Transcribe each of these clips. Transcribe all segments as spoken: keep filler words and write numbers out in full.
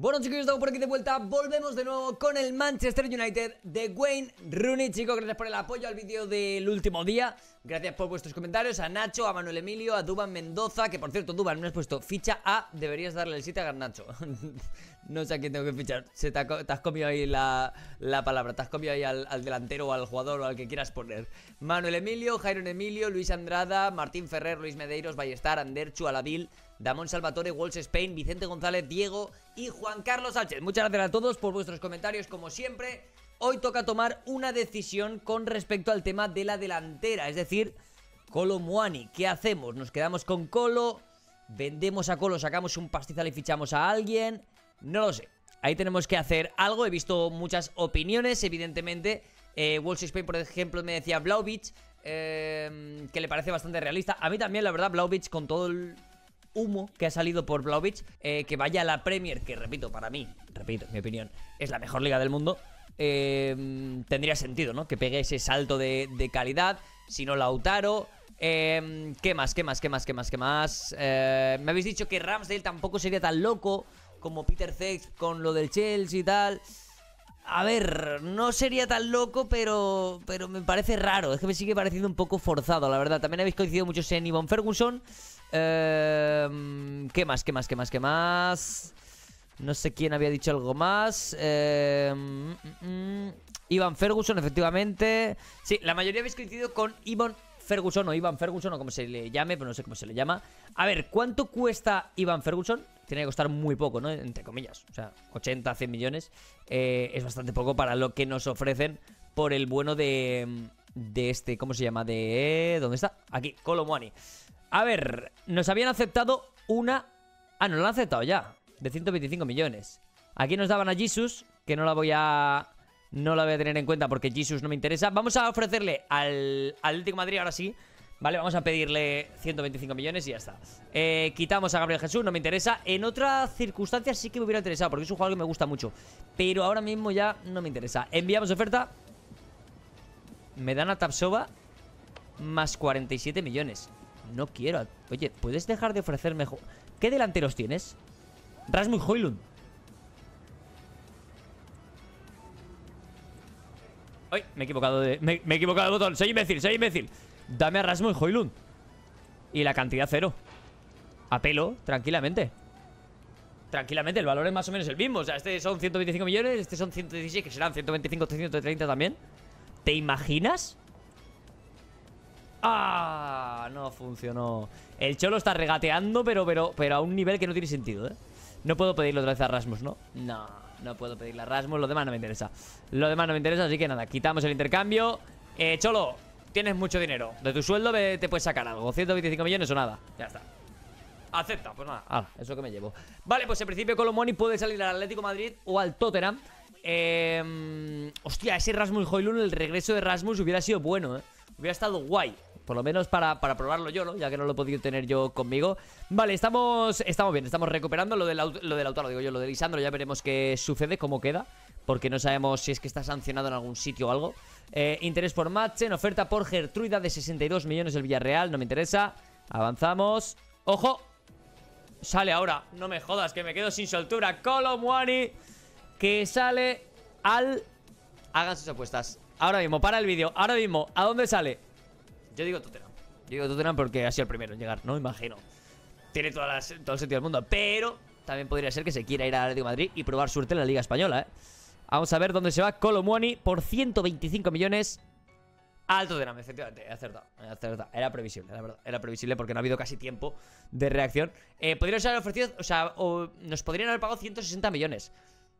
Bueno, chicos, estamos por aquí de vuelta. Volvemos de nuevo con el Manchester United de Wayne Rooney. Chicos, gracias por el apoyo al vídeo del último día. Gracias por vuestros comentarios. A Nacho, a Manuel Emilio, a Duban Mendoza. Que por cierto, Duban, me has puesto ficha A. Deberías darle el siete a Garnacho. No sé a quién tengo que fichar. Se te, ha, te has comido ahí la, la palabra. Te has comido ahí al, al delantero o al jugador o al que quieras poner. Manuel Emilio, Jairo Emilio, Luis Andrada, Martín Ferrer, Luis Medeiros, Ballestar, Anderchu, Aladil, Damón Salvatore, Walsh Spain, Vicente González, Diego y Juan Carlos Sánchez. Muchas gracias a todos por vuestros comentarios, como siempre. Hoy toca tomar una decisión con respecto al tema de la delantera, es decir, Kolo Muani. ¿Qué hacemos? ¿Nos quedamos con Kolo? ¿Vendemos a Kolo, sacamos un pastizal y fichamos a alguien? No lo sé. Ahí tenemos que hacer algo. He visto muchas opiniones, evidentemente. Eh, Walsh Spain, por ejemplo, me decía Vlahovic, eh, que le parece bastante realista. A mí también, la verdad, Vlahovic, con todo el humo que ha salido por Vlahovic, eh, que vaya a la Premier, que repito, para mí, repito, mi opinión, es la mejor liga del mundo, eh, tendría sentido, ¿no? Que pegue ese salto de, de calidad. Si no, Lautaro. eh, ¿Qué más? ¿Qué más? ¿Qué más? ¿Qué más? ¿Qué más? Eh, me habéis dicho que Ramsdale tampoco sería tan loco como Peter Cech con lo del Chelsea y tal. A ver, no sería tan loco, pero pero me parece raro. Es que me sigue pareciendo un poco forzado, la verdad. También habéis coincidido muchos en Ivan Ferguson. Eh, ¿Qué más? ¿Qué más? ¿Qué más? ¿Qué más? No sé quién había dicho algo más. Eh, mm, mm, Ivan Ferguson, efectivamente. Sí, la mayoría habéis coincidido con Ivan Ferguson o Ivan Ferguson o como se le llame, pero no sé cómo se le llama. A ver, ¿cuánto cuesta Ivan Ferguson? Tiene que costar muy poco, ¿no? Entre comillas. O sea, ochenta, cien millones. Eh, es bastante poco para lo que nos ofrecen por el bueno de, de este, ¿cómo se llama? De... ¿Dónde está? Aquí, Kolo Muani. A ver, nos habían aceptado una... Ah, no, lo han aceptado ya. De ciento veinticinco millones. Aquí nos daban a Jesus, que no la voy a... No la voy a tener en cuenta porque Jesus no me interesa. Vamos a ofrecerle al Atlético de Madrid ahora sí. Vale, vamos a pedirle ciento veinticinco millones y ya está. eh, Quitamos a Gabriel Jesús, no me interesa. En otras circunstancias sí que me hubiera interesado, porque es un jugador que me gusta mucho, pero ahora mismo ya no me interesa. Enviamos oferta. Me dan a Tapsova más cuarenta y siete millones. No quiero. Oye, ¿puedes dejar de ofrecerme? ¿Qué delanteros tienes? Rasmus Højlund. Ay, me he equivocado de... Me, me he equivocado de botón. Soy imbécil, soy imbécil. Dame a Rasmus Højlund. Y la cantidad cero. A pelo, tranquilamente. Tranquilamente, el valor es más o menos el mismo. O sea, este son ciento veinticinco millones, este son ciento dieciséis, que serán ciento veinticinco, ciento treinta también. ¿Te imaginas? ¡Ah! No funcionó. El Cholo está regateando, pero, pero, pero a un nivel que no tiene sentido, ¿eh? No puedo pedirle otra vez a Rasmus, ¿no? No, no puedo pedirle a Rasmus. Lo demás no me interesa. Lo demás no me interesa, así que nada, quitamos el intercambio. Eh, Cholo, tienes mucho dinero. De tu sueldo te puedes sacar algo. ciento veinticinco millones o nada. Ya está. Acepta, pues nada. Ah, eso que me llevo. Vale, pues en principio Kolo Muani puede salir al Atlético de Madrid o al Tottenham. Eh, hostia, ese Rasmus Højlund, el regreso de Rasmus hubiera sido bueno, ¿eh? Hubiera estado guay. Por lo menos para, para probarlo yo, ¿no? Ya que no lo he podido tener yo conmigo. Vale, estamos estamos bien, estamos recuperando lo del, lo del Lautaro, digo yo, lo de Lisandro. Ya veremos qué sucede, cómo queda, porque no sabemos si es que está sancionado en algún sitio o algo. eh, Interés por Madsen, oferta por Gertruida de sesenta y dos millones del Villarreal. No me interesa, avanzamos. ¡Ojo! Sale ahora, no me jodas, que me quedo sin soltura. Kolo Muani, que sale al... Hagan sus apuestas ahora mismo, para el vídeo, ahora mismo. ¿A dónde sale? Yo digo Tottenham. Yo digo Tottenham porque ha sido el primero en llegar, no me imagino. Tiene todas las, todo el sentido del mundo. Pero también podría ser que se quiera ir al Atlético de Madrid y probar suerte en la Liga Española, ¿eh? Vamos a ver dónde se va Kolo Muani por ciento veinticinco millones al Tottenham. Efectivamente, he acertado, he acertado. Era previsible, la verdad. Era previsible porque no ha habido casi tiempo de reacción. eh, Podríamos haber ofrecido, o sea, o nos podrían haber pagado ciento sesenta millones.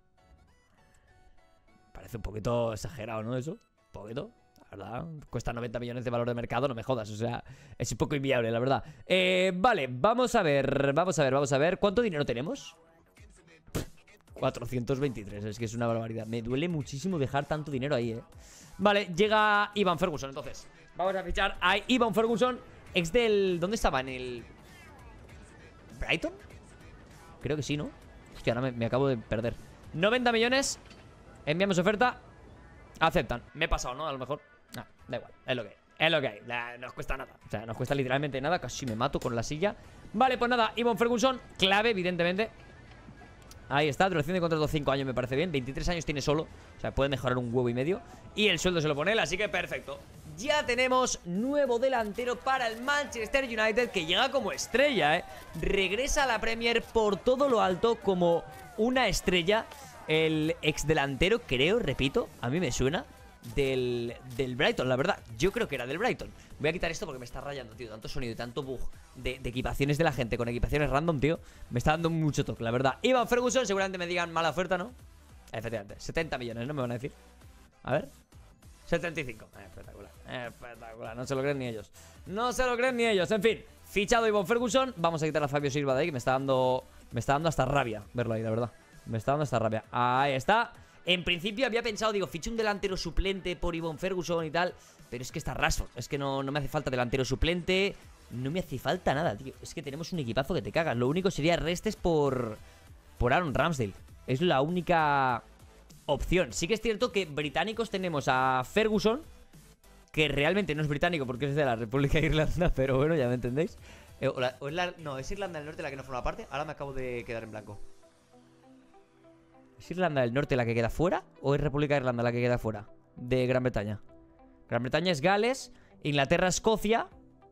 Parece un poquito exagerado, ¿no? Eso, un poquito. ¿Verdad? Cuesta noventa millones de valor de mercado, no me jodas, o sea, es un poco inviable, la verdad. eh, Vale, vamos a ver, vamos a ver, vamos a ver. ¿Cuánto dinero tenemos? cuatrocientos veintitrés, es que es una barbaridad. Me duele muchísimo dejar tanto dinero ahí, eh. Vale, llega Ivan Ferguson, entonces vamos a fichar a Ivan Ferguson, ex del... ¿Dónde estaba? ¿En el... Brighton? Creo que sí, ¿no? Hostia, ahora me, me acabo de perder. noventa millones. Enviamos oferta. Aceptan, me he pasado, ¿no? A lo mejor. No, da igual, es lo que hay. Es lo que hay, la, nos cuesta nada. O sea, nos cuesta literalmente nada. Casi me mato con la silla. Vale, pues nada, Ivan Ferguson, clave, evidentemente. Ahí está, duración de contrato cinco años me parece bien. veintitrés años tiene solo, o sea, puede mejorar un huevo y medio. Y el sueldo se lo pone él, así que perfecto. Ya tenemos nuevo delantero para el Manchester United, que llega como estrella, ¿eh? Regresa a la Premier por todo lo alto como una estrella. El ex delantero, creo, repito, a mí me suena Del, del Brighton, la verdad. Yo creo que era del Brighton. Voy a quitar esto porque me está rayando, tío. Tanto sonido y tanto bug de, de equipaciones de la gente con equipaciones random, tío. Me está dando mucho toque, la verdad. Ivan Ferguson, seguramente me digan mala oferta, ¿no? Efectivamente, setenta millones, ¿no me van a decir? A ver, setenta y cinco, eh, espectacular, eh, espectacular. No se lo creen ni ellos. No se lo creen ni ellos, en fin. Fichado Ivan Ferguson. Vamos a quitar a Fabio Silva de ahí, que me está dando Me está dando hasta rabia verlo ahí, la verdad. Me está dando hasta rabia. Ahí está. En principio había pensado, digo, ficho un delantero suplente por Ivan Ferguson y tal. Pero es que está Rashford. Es que no, no me hace falta delantero suplente. No me hace falta nada, tío. Es que tenemos un equipazo que te cagas. Lo único sería restes por Por Aaron Ramsdale. Es la única opción. Sí que es cierto que británicos tenemos a Ferguson, que realmente no es británico porque es de la República de Irlanda. Pero bueno, ya me entendéis. eh, o la, o es la, No, es Irlanda del Norte la que no forma parte. Ahora me acabo de quedar en blanco. ¿Es Irlanda del Norte la que queda fuera? ¿O es República de Irlanda la que queda fuera de Gran Bretaña? Gran Bretaña es Gales, Inglaterra, Escocia.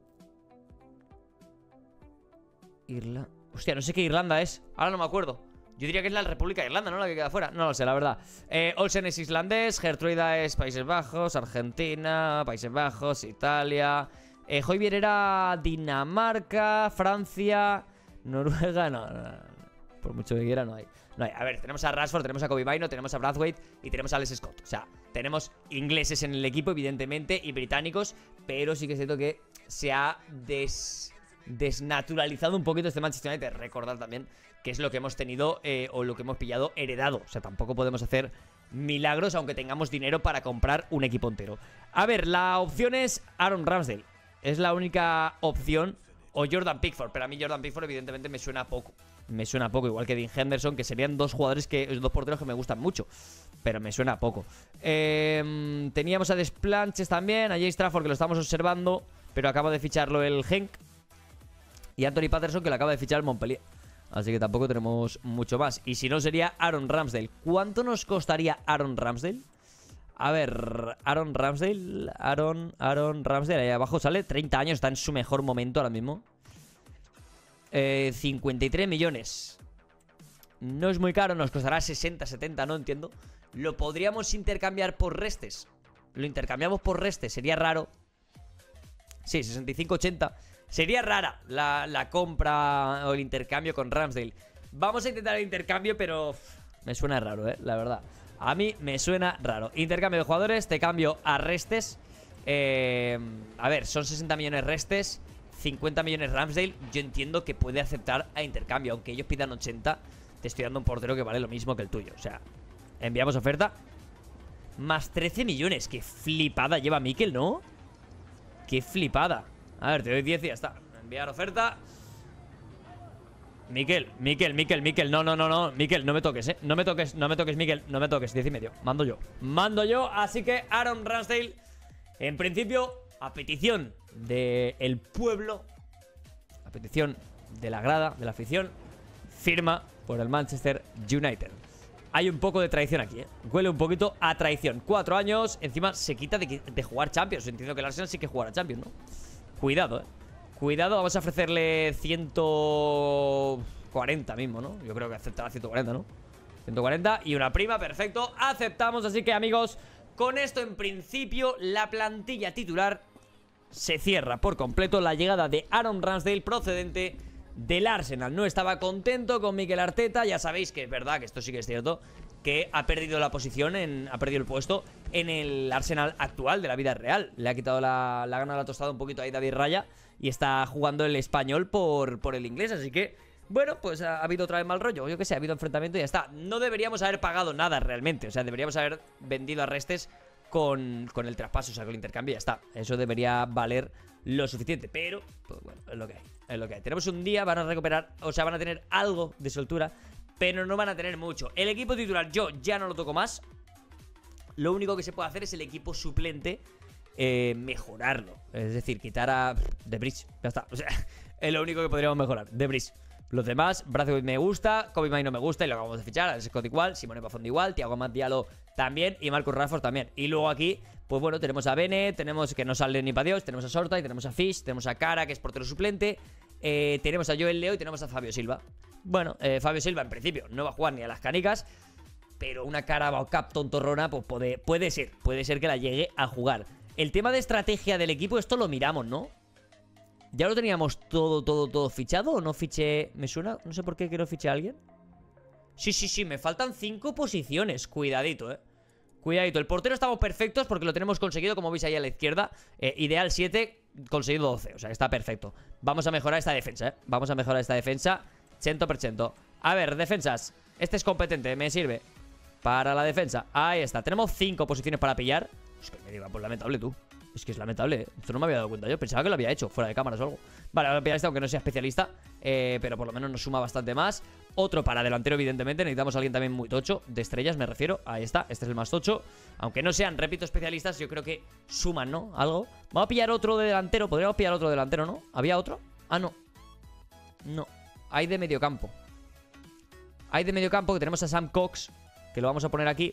Irlanda. Hostia, no sé qué Irlanda es. Ahora no me acuerdo. Yo diría que es la República de Irlanda, ¿no? La que queda fuera. No lo sé, la verdad. eh, Olsen es islandés, Gertruida es Países Bajos, Argentina, Países Bajos, Italia. eh, Højbjerg era Dinamarca, Francia, Noruega. No, no, no, no. Por mucho que quiera no hay. No hay. A ver, tenemos a Rashford, tenemos a Kobe Bryant, tenemos a Brathwaite y tenemos a Alex Scott. O sea, tenemos ingleses en el equipo, evidentemente, y británicos. Pero sí que es cierto que se ha des... desnaturalizado un poquito este Manchester United. Recordad también que es lo que hemos tenido eh, o lo que hemos pillado heredado. O sea, tampoco podemos hacer milagros aunque tengamos dinero para comprar un equipo entero. A ver, la opción es Aaron Ramsdale. Es la única opción. O Jordan Pickford. Pero a mí Jordan Pickford evidentemente me suena poco. Me suena poco, igual que Dean Henderson, que serían dos jugadores que, dos porteros que me gustan mucho. Pero me suena poco. eh, Teníamos a Desplanches también, a Jay Strafford, que lo estamos observando, pero acaba de ficharlo el Genk. Y Anthony Patterson, que lo acaba de fichar el Montpellier. Así que tampoco tenemos mucho más. Y si no, sería Aaron Ramsdale. ¿Cuánto nos costaría Aaron Ramsdale? A ver, Aaron Ramsdale Aaron, Aaron Ramsdale, ahí abajo sale treinta años, está en su mejor momento ahora mismo. Eh, cincuenta y tres millones. No es muy caro, nos costará sesenta, setenta, no entiendo. Lo podríamos intercambiar por restes. Lo intercambiamos por restes, sería raro. Sí, sesenta y cinco, ochenta. Sería rara la, la compra o el intercambio con Ramsdale. Vamos a intentar el intercambio, pero me suena raro, eh, la verdad. A mí me suena raro. Intercambio de jugadores, te cambio a restes. eh, A ver, son sesenta millones restes, cincuenta millones Ramsdale. Yo entiendo que puede aceptar a intercambio. Aunque ellos pidan ochenta, te estoy dando un portero que vale lo mismo que el tuyo. O sea, enviamos oferta. Más trece millones. Qué flipada lleva Mikel, ¿no? Qué flipada. A ver, te doy diez y ya está. Enviar oferta. Mikel, Mikel, Mikel, Mikel. No, no, no, no. Mikel, no me toques, eh. No me toques, no me toques, Mikel. No me toques. Diez y medio. Mando yo. Mando yo. Así que Aaron Ramsdale, en principio, a petición del pueblo, a petición de la grada, de la afición, firma por el Manchester United. Hay un poco de traición aquí, ¿eh? Huele un poquito a traición. Cuatro años, encima se quita de, de jugar Champions. Entiendo que el Arsenal sí que jugará Champions, ¿no? Cuidado, ¿eh? Cuidado, vamos a ofrecerle ciento cuarenta mismo, ¿no? Yo creo que aceptará ciento cuarenta, ¿no? ciento cuarenta y una prima, perfecto. Aceptamos, así que amigos, con esto en principio la plantilla titular se cierra por completo. La llegada de Aaron Ramsdale procedente del Arsenal. No estaba contento con Mikel Arteta. Ya sabéis que es verdad, que esto sí que es cierto, que ha perdido la posición, en, ha perdido el puesto en el Arsenal actual de la vida real. Le ha quitado la, la gana a la tostada un poquito ahí David Raya y está jugando el español por, por el inglés. Así que, bueno, pues ha, ha habido otra vez mal rollo. Yo qué sé, ha habido enfrentamiento y ya está. No deberíamos haber pagado nada realmente. O sea, deberíamos haber vendido a restes con, con el traspaso, o sea, con el intercambio y ya está. Eso debería valer lo suficiente. Pero, pues bueno, es lo que hay. Es lo que hay. Tenemos un día, van a recuperar, o sea, van a tener algo de soltura, pero no van a tener mucho. El equipo titular yo ya no lo toco más. Lo único que se puede hacer es el equipo suplente, eh, mejorarlo. Es decir, quitar a The Bridge. Ya está. O sea, es lo único que podríamos mejorar. The Bridge. Los demás, Braithwaite me gusta, Kobe May no me gusta y lo acabamos de fichar. Alex Scott igual, Simone Pafondo igual, Thiago Amat Diallo también y Marcus Rashford también. Y luego aquí, pues bueno, tenemos a Bene, tenemos que no sale ni para Dios, tenemos a Sorta y tenemos a Fish, tenemos a Cara, que es portero suplente, eh, tenemos a Joel Leo y tenemos a Fabio Silva. Bueno, eh, Fabio Silva en principio no va a jugar ni a las canicas, pero una cara o cap tontorrona, pues puede, puede ser, puede ser que la llegue a jugar. El tema de estrategia del equipo, esto lo miramos, ¿no? ¿Ya lo teníamos todo, todo, todo fichado o no fiché? ¿Me suena? No sé por qué quiero fichar a alguien. Sí, sí, sí, me faltan cinco posiciones. Cuidadito, eh. Cuidadito, el portero estamos perfectos porque lo tenemos conseguido, como veis ahí a la izquierda. eh, Ideal siete, conseguido doce, o sea, está perfecto. Vamos a mejorar esta defensa, eh. Vamos a mejorar esta defensa cien por ciento. A ver, defensas. Este es competente, me sirve para la defensa. Ahí está, tenemos cinco posiciones para pillar. Es que me diga, pues lamentable tú. Es que es lamentable, ¿eh? Esto no me había dado cuenta yo. Pensaba que lo había hecho, fuera de cámaras o algo. Vale, voy a pillar este aunque no sea especialista, eh, pero por lo menos nos suma bastante más. Otro para delantero, evidentemente. Necesitamos a alguien también muy tocho. De estrellas me refiero, ahí está, este es el más tocho. Aunque no sean, repito, especialistas, yo creo que suman, ¿no? Algo. Vamos a pillar otro de delantero, podríamos pillar otro delantero, ¿no? ¿Había otro? Ah, no. No, hay de mediocampo. Hay de mediocampo que tenemos a Sam Cox, que lo vamos a poner aquí.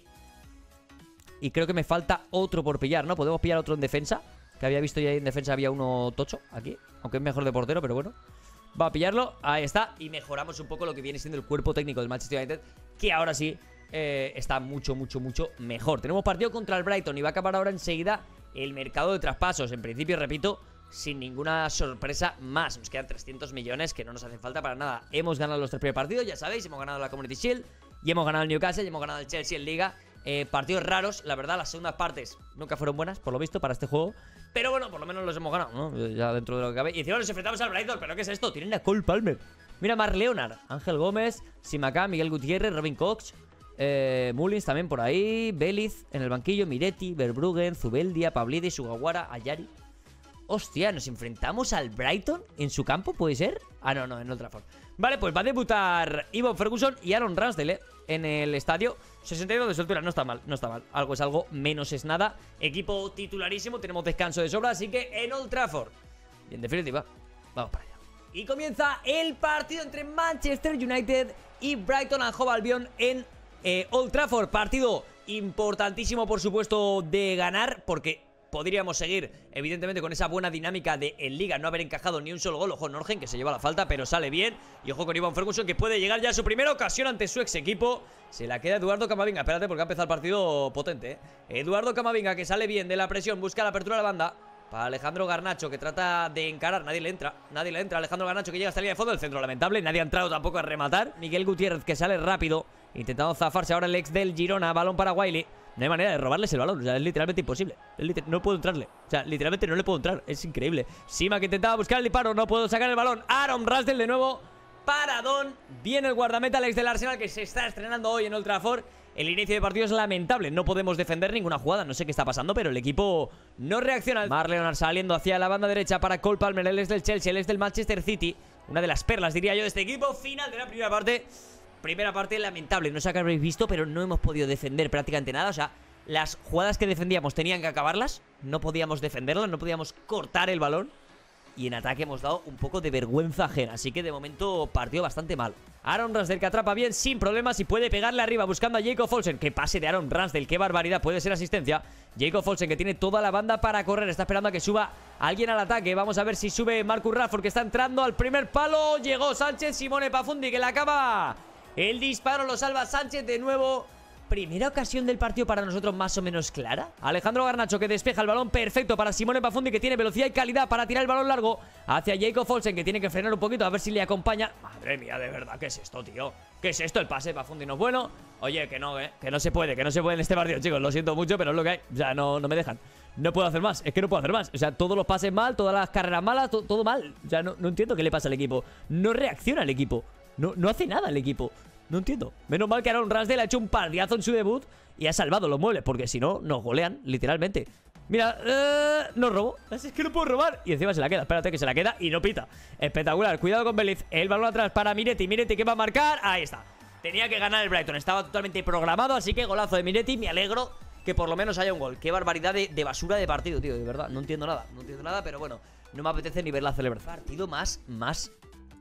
Y creo que me falta otro por pillar, ¿no? Podemos pillar otro en defensa, que había visto ya en defensa había uno tocho aquí, aunque es mejor de portero, pero bueno. Va a pillarlo, ahí está. Y mejoramos un poco lo que viene siendo el cuerpo técnico del Manchester United, que ahora sí eh, está mucho, mucho, mucho mejor. Tenemos partido contra el Brighton y va a acabar ahora enseguida el mercado de traspasos. En principio, repito, sin ninguna sorpresa más. Nos quedan trescientos millones que no nos hacen falta para nada. Hemos ganado los tres primeros partidos, ya sabéis, hemos ganado la Community Shield y hemos ganado el Newcastle y hemos ganado el Chelsea en Liga. Eh, partidos raros, la verdad, las segundas partes nunca fueron buenas, por lo visto, para este juego. Pero bueno, por lo menos los hemos ganado, ¿no? Ya dentro de lo que cabe. Y encima nos enfrentamos al Brighton, ¿pero qué es esto? Tienen a Cole Palmer. Mira, Mark Leonard, Ángel Gómez, Simacá, Miguel Gutiérrez, Robin Cox, eh, Mullins también por ahí, Beliz en el banquillo, Miretti, Verbruggen, Zubeldia, Pavlidis, Sugawara, Ayari. Hostia, ¿nos enfrentamos al Brighton en su campo? ¿Puede ser? Ah, no, no, en Old Trafford. Vale, pues va a debutar Ivo Ferguson y Aaron Ramsdale, ¿eh? En el estadio. sesenta y dos de soltura, no está mal, no está mal. Algo es algo, menos es nada. Equipo titularísimo, tenemos descanso de sobra, así que en Old Trafford. Y en definitiva, vamos para allá. Y comienza el partido entre Manchester United y Brighton and Hove Albion en eh, Old Trafford. Partido importantísimo, por supuesto, de ganar, porque podríamos seguir, evidentemente, con esa buena dinámica de en Liga no haber encajado ni un solo gol. Ojo Norgen, que se lleva la falta, pero sale bien. Y ojo con Ivan Ferguson, que puede llegar ya a su primera ocasión ante su ex equipo. Se la queda Eduardo Camavinga. Espérate, porque ha empezado el partido potente, ¿eh? Eduardo Camavinga, que sale bien de la presión, busca la apertura de la banda para Alejandro Garnacho, que trata de encarar. Nadie le entra, nadie le entra. Alejandro Garnacho, que llega hasta la línea de fondo. El centro lamentable, nadie ha entrado tampoco a rematar. Miguel Gutiérrez, que sale rápido, intentando zafarse ahora el ex del Girona. Balón para Wiley. No hay manera de robarles el balón, o sea, es literalmente imposible. Es liter no puedo entrarle, o sea, literalmente no le puedo entrar. Es increíble. Sima, que intentaba buscar el disparo, no puedo sacar el balón. Aaron Ramsdale de nuevo, paradón. Viene el guardameta, el ex del Arsenal, que se está estrenando hoy en Old Trafford. El inicio de partido es lamentable, no podemos defender ninguna jugada. No sé qué está pasando, pero el equipo no reacciona. Mark Leonard saliendo hacia la banda derecha para Cole Palmer, el ex del Chelsea, el ex del Manchester City. Una de las perlas, diría yo, de este equipo. Final de la primera parte. Primera parte lamentable, no sé qué habréis visto, pero no hemos podido defender prácticamente nada. O sea, las jugadas que defendíamos tenían que acabarlas. No podíamos defenderlas, no podíamos cortar el balón. Y en ataque hemos dado un poco de vergüenza ajena. Así que de momento partido bastante mal. Aaron Ramsdale, que atrapa bien, sin problemas, y puede pegarle arriba buscando a Jacob Olsen. Que pase de Aaron Ramsdale, qué barbaridad, puede ser asistencia. Jacob Olsen, que tiene toda la banda para correr, está esperando a que suba alguien al ataque. Vamos a ver si sube Marcus Rashford, que está entrando al primer palo. Llegó Sánchez, Simone Pafundi, que la acaba. El disparo lo salva Sánchez de nuevo. Primera ocasión del partido para nosotros más o menos clara. Alejandro Garnacho, que despeja el balón perfecto para Simone Pafundi, que tiene velocidad y calidad para tirar el balón largo hacia Jacob Olsen, que tiene que frenar un poquito a ver si le acompaña. Madre mía, de verdad, ¿qué es esto, tío? ¿Qué es esto? El pase de Pafundi no es bueno. Oye, que no, eh, que no se puede, que no se puede en este partido, chicos. Lo siento mucho, pero es lo que hay. O sea, no, no me dejan. No puedo hacer más, es que no puedo hacer más. O sea, todos los pases mal, todas las carreras malas, to todo mal. O sea, no, no entiendo qué le pasa al equipo. No reacciona el equipo. No, no hace nada el equipo. No entiendo. Menos mal que Aaron Ramsdale ha hecho un partidazo en su debut y ha salvado los muebles, porque si no, nos golean, literalmente. Mira, eh, no robo. Es que no puedo robar. Y encima se la queda. Espérate que se la queda y no pita. Espectacular. Cuidado con Beliz. El balón atrás para Miretti. Miretti, que va a marcar. Ahí está. Tenía que ganar el Brighton. Estaba totalmente programado. Así que golazo de Miretti. Me alegro que por lo menos haya un gol. Qué barbaridad de, de basura de partido, tío. De verdad. No entiendo nada. No entiendo nada, pero bueno. No me apetece ni ver la celebración. Partido más, más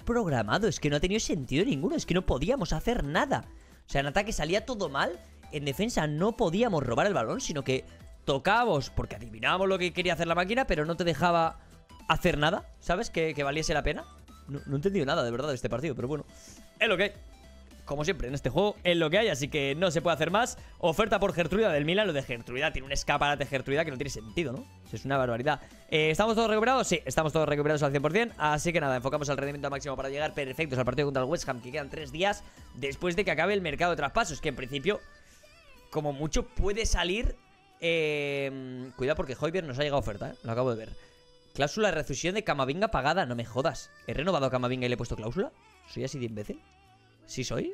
programado. Es que no ha tenido sentido ninguno. Es que no podíamos hacer nada. O sea, en ataque salía todo mal. En defensa no podíamos robar el balón, sino que tocábamos porque adivinábamos lo que quería hacer la máquina, pero no te dejaba hacer nada, ¿sabes? Que, que valiese la pena. No, no he entendido nada, de verdad, de este partido, pero bueno, es lo que hay. Como siempre, en este juego es lo que hay, así que no se puede hacer más. Oferta por Gertruida del Milan. Lo de Gertruida, tiene un escaparate Gertruida que no tiene sentido, ¿no? Es una barbaridad. eh, ¿Estamos todos recuperados? Sí, estamos todos recuperados al cien por cien. Así que nada, enfocamos al rendimiento máximo para llegar perfectos al partido contra el West Ham, que quedan tres días después de que acabe el mercado de traspasos, que en principio, como mucho, puede salir... Eh, cuidado porque Højbjerg nos ha llegado oferta, ¿eh? Lo acabo de ver. Cláusula de rescisión de Camavinga pagada. No me jodas. ¿He renovado a Camavinga y le he puesto cláusula? ¿Soy así de imbécil? ¿Sí soy?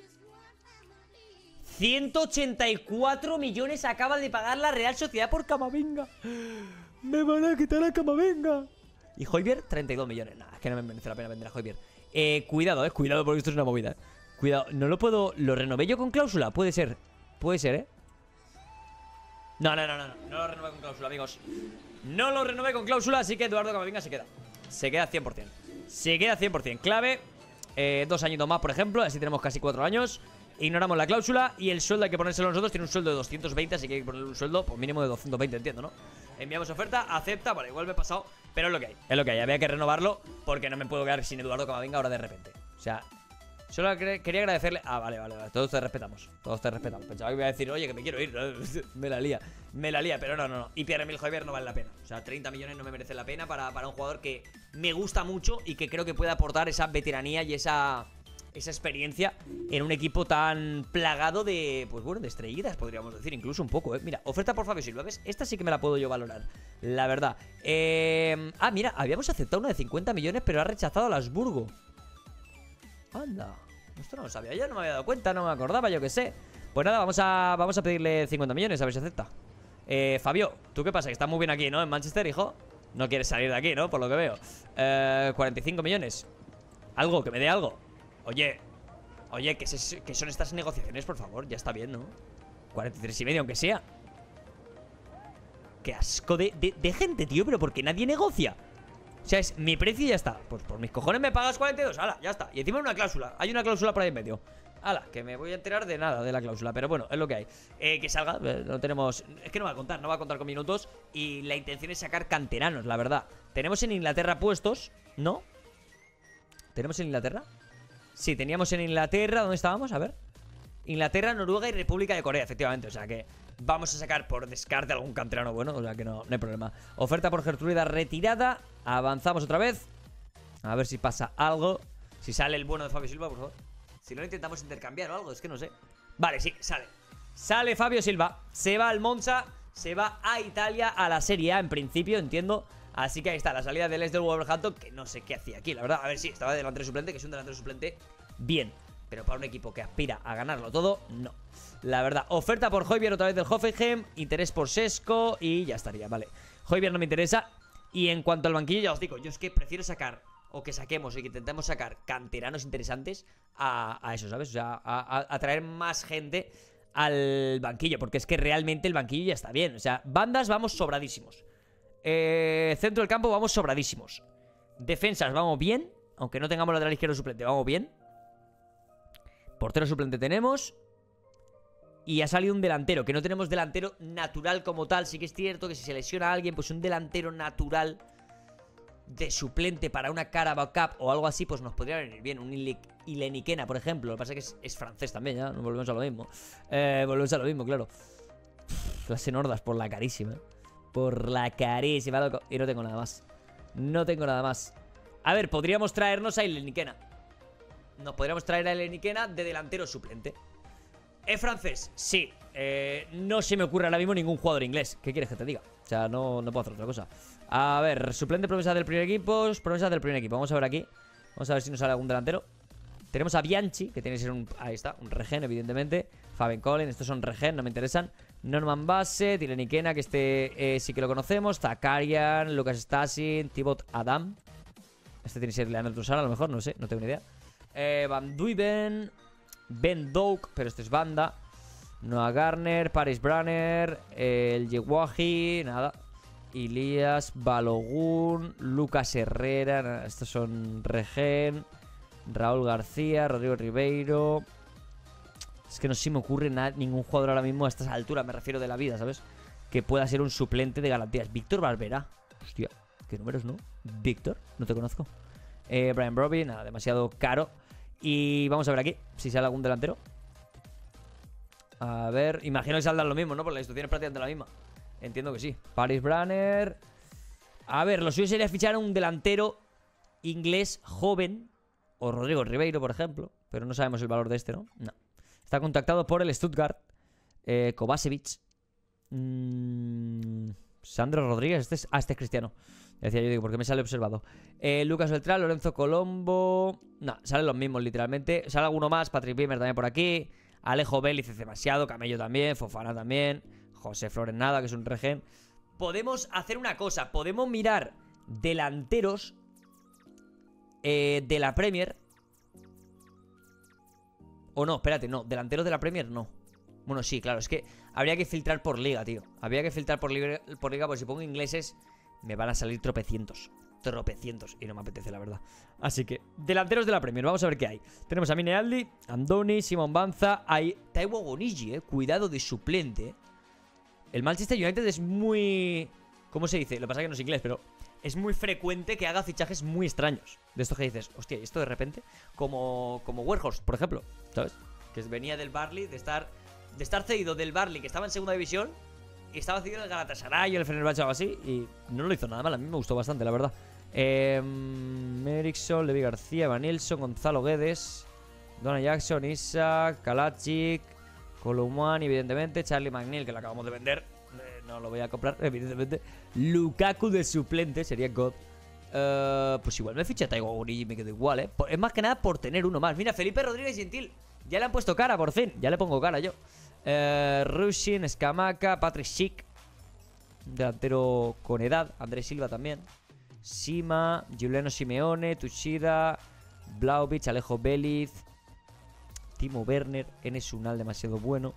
ciento ochenta y cuatro millones acaba de pagar la Real Sociedad por Camavinga. Me van a quitar a Camavinga. Y Højbjerg, treinta y dos millones. Nada, es que no me merece la pena vender a Højbjerg. Eh, cuidado, eh, cuidado porque esto es una movida. Cuidado, no lo puedo... ¿Lo renové yo con cláusula? Puede ser. Puede ser, ¿eh? No, no, no, no, no, no lo renové con cláusula, amigos. No lo renové con cláusula, así que Eduardo Camavinga se queda. Se queda cien por cien. Se queda cien por cien. Clave, eh, dos añitos más, por ejemplo. Así tenemos casi cuatro años. Ignoramos la cláusula y el sueldo hay que ponérselo nosotros. Tiene un sueldo de doscientos veinte, así que hay que ponerle un sueldo pues, mínimo de doscientos veinte, entiendo, ¿no? Enviamos oferta, acepta, vale, igual me he pasado, pero es lo que hay, es lo que hay. Había que renovarlo porque no me puedo quedar sin Eduardo Camavinga ahora de repente. O sea... Solo quería agradecerle... Ah, vale, vale, vale. Todos te respetamos. Todos te respetamos. Pensaba que iba a decir, oye, que me quiero ir. Me la lía. Me la lía, pero no, no, no. Y Pierre-Emile Højbjerg no vale la pena. O sea, treinta millones no me merece la pena para, para un jugador que me gusta mucho y que creo que puede aportar esa veteranía y esa... esa experiencia en un equipo tan plagado de... Pues bueno, de estrellitas, podríamos decir. Incluso un poco, ¿eh? Mira, oferta por Fabio Silva, ¿ves? Esta sí que me la puedo yo valorar. La verdad. Eh... Ah, mira, habíamos aceptado una de cincuenta millones, pero ha rechazado a Lasburgo. Anda, esto no lo sabía yo, no me había dado cuenta, no me acordaba, yo qué sé. Pues nada, vamos a, vamos a pedirle cincuenta millones, a ver si acepta. eh, Fabio, ¿tú qué pasa? Que estás muy bien aquí, ¿no? En Manchester, hijo. No quieres salir de aquí, ¿no? Por lo que veo. eh, cuarenta y cinco millones. Algo, que me dé algo. Oye, oye, ¿qué, es, ¿qué son estas negociaciones, por favor? Ya está bien, ¿no? cuarenta y tres y medio, aunque sea. Qué asco de, de, de gente, tío, pero ¿por qué nadie negocia? O sea, es mi precio y ya está. Pues por mis cojones me pagas cuarenta y dos, ala, ya está. Y encima una cláusula, hay una cláusula por ahí en medio. Ala, que me voy a enterar de nada de la cláusula. Pero bueno, es lo que hay. eh, Que salga, eh, no tenemos... Es que no va a contar, no va a contar con minutos. Y la intención es sacar canteranos, la verdad. Tenemos en Inglaterra puestos, ¿no? ¿Tenemos en Inglaterra? Sí, teníamos en Inglaterra, ¿dónde estábamos? A ver. Inglaterra, Noruega y República de Corea, efectivamente. O sea que vamos a sacar por descarte algún canterano bueno. O sea que no, no hay problema. Oferta por Gertruida retirada. Avanzamos otra vez. A ver si pasa algo. Si sale el bueno de Fabio Silva, por favor. Si no, intentamos intercambiar o algo, es que no sé. Vale, sí, sale. Sale Fabio Silva. Se va al Monza. Se va a Italia, a la Serie A en principio, entiendo. Así que ahí está, la salida del Leeds del Wolverhampton. Que no sé qué hacía aquí, la verdad. A ver, sí, estaba de delantero suplente, que es un delantero suplente bien. Pero para un equipo que aspira a ganarlo todo, no. La verdad, oferta por Højbjerg otra vez del Hoffenheim. Interés por Sesco y ya estaría, vale. Højbjerg no me interesa. Y en cuanto al banquillo, ya os digo, yo es que prefiero sacar, o que saquemos, y que intentemos sacar canteranos interesantes a, a eso, ¿sabes? O sea, a, a, a traer más gente al banquillo, porque es que realmente el banquillo ya está bien. O sea, bandas vamos sobradísimos. eh, Centro del campo vamos sobradísimos. Defensas vamos bien, aunque no tengamos lateral izquierdo suplente, vamos bien. Portero suplente tenemos. Y ha salido un delantero, que no tenemos delantero natural como tal. Sí que es cierto que si se lesiona a alguien, pues un delantero natural de suplente para una Carabao Cup o algo así, pues nos podría venir bien. Un Ileniquena, por ejemplo. Lo que pasa es que es, es francés también, ya. No volvemos a lo mismo. Eh, volvemos a lo mismo, claro. Uf, las enordas por la carísima. Por la carísima, loco. Y no tengo nada más. No tengo nada más. A ver, podríamos traernos a Ileniquena. Nos podríamos traer a Ileniquena de delantero suplente. ¿Es francés? Sí. eh, No se me ocurre ahora mismo ningún jugador inglés. ¿Qué quieres que te diga? O sea, no, no puedo hacer otra cosa. A ver, suplente promesa del primer equipo. Promesa del primer equipo, vamos a ver aquí. Vamos a ver si nos sale algún delantero. Tenemos a Bianchi, que tiene que ser un... Ahí está, un regen, evidentemente. Fabian Collins, estos son regen, no me interesan. Norman Bassett, Ileniquena, que este eh, sí que lo conocemos. Zakarian, Lucas Stasin, Thibaut Adam. Este tiene que ser Leandro Trossard, a lo mejor, no sé, no tengo ni idea. eh, Van Duyven, Ben Doak, pero este es banda. Noah Garner, Paris Branner, eh, el Yewaji, nada. Ilias, Balogun, Lucas Herrera, nada, estos son regen. Raúl García, Rodrigo Ribeiro. Es que no se me ocurre nada, ningún jugador ahora mismo a estas alturas, me refiero de la vida, ¿sabes? Que pueda ser un suplente de garantías. Víctor Barberá. Hostia, qué números, ¿no? Víctor, no te conozco. Eh, Brian Brobby, nada, demasiado caro. Y vamos a ver aquí, si sale algún delantero. A ver, imagino que saldrán lo mismo, ¿no? Porque la instrucción es prácticamente la misma. Entiendo que sí. Paris Branner. A ver, lo suyo sería fichar a un delantero inglés joven. O Rodrigo Ribeiro, por ejemplo. Pero no sabemos el valor de este, ¿no? No. Está contactado por el Stuttgart. Eh, Kovacevic. Mm, Sandro Rodríguez. Este es, ah, este es cristiano. Decía yo, digo, ¿por qué me sale observado? Eh, Lucas Beltrán, Lorenzo Colombo. No, salen los mismos, literalmente. Sale alguno más. Patrick Wimmer también por aquí. Alejo Vélez es demasiado. Camello también. Fofana también. José Flores nada, que es un regen. Podemos hacer una cosa. Podemos mirar delanteros eh, de la Premier. O no, espérate, no. Delanteros de la Premier, no. Bueno, sí, claro, es que habría que filtrar por liga, tío. Habría que filtrar por liga, por liga, porque si pongo ingleses me van a salir tropecientos. Tropecientos, y no me apetece, la verdad. Así que, delanteros de la Premier, vamos a ver qué hay. Tenemos a Mine Aldi, Andoni, Simon Banza. Hay Taiwo Oguniji, eh. Cuidado de suplente. El Manchester United es muy... ¿Cómo se dice? Lo que pasa es que no es inglés, pero es muy frecuente que haga fichajes muy extraños. De estos que dices, hostia, ¿y esto de repente? Como, como Weghorst, por ejemplo, ¿sabes? Que venía del Burnley, de estar... De estar cedido del Burnley, que estaba en segunda división, y estaba cedido en el Galatasaray o el Fenerbahce o algo así, y no lo hizo nada mal. A mí me gustó bastante, la verdad. eh, Eriksson, Levi García, Evanilson, Gonzalo Guedes, Donna Jackson, Isaac, Kalacic, Colomani, evidentemente, Charlie McNeil, que lo acabamos de vender, eh, no lo voy a comprar, evidentemente. Lukaku de suplente, sería God. uh, Pues igual me ficha Taiwo Oguniji y me quedo igual, eh Es más que nada por tener uno más. Mira, Felipe Rodríguez Gentil, ya le han puesto cara, por fin. Ya le pongo cara yo. Eh, Rushin, Scamaca, Patrick Schick, delantero con edad. Andrés Silva también. Sima, Giuliano Simeone, Tuchida, Vlahovic, Alejo Vélez, Timo Werner, Enes Unal, demasiado bueno.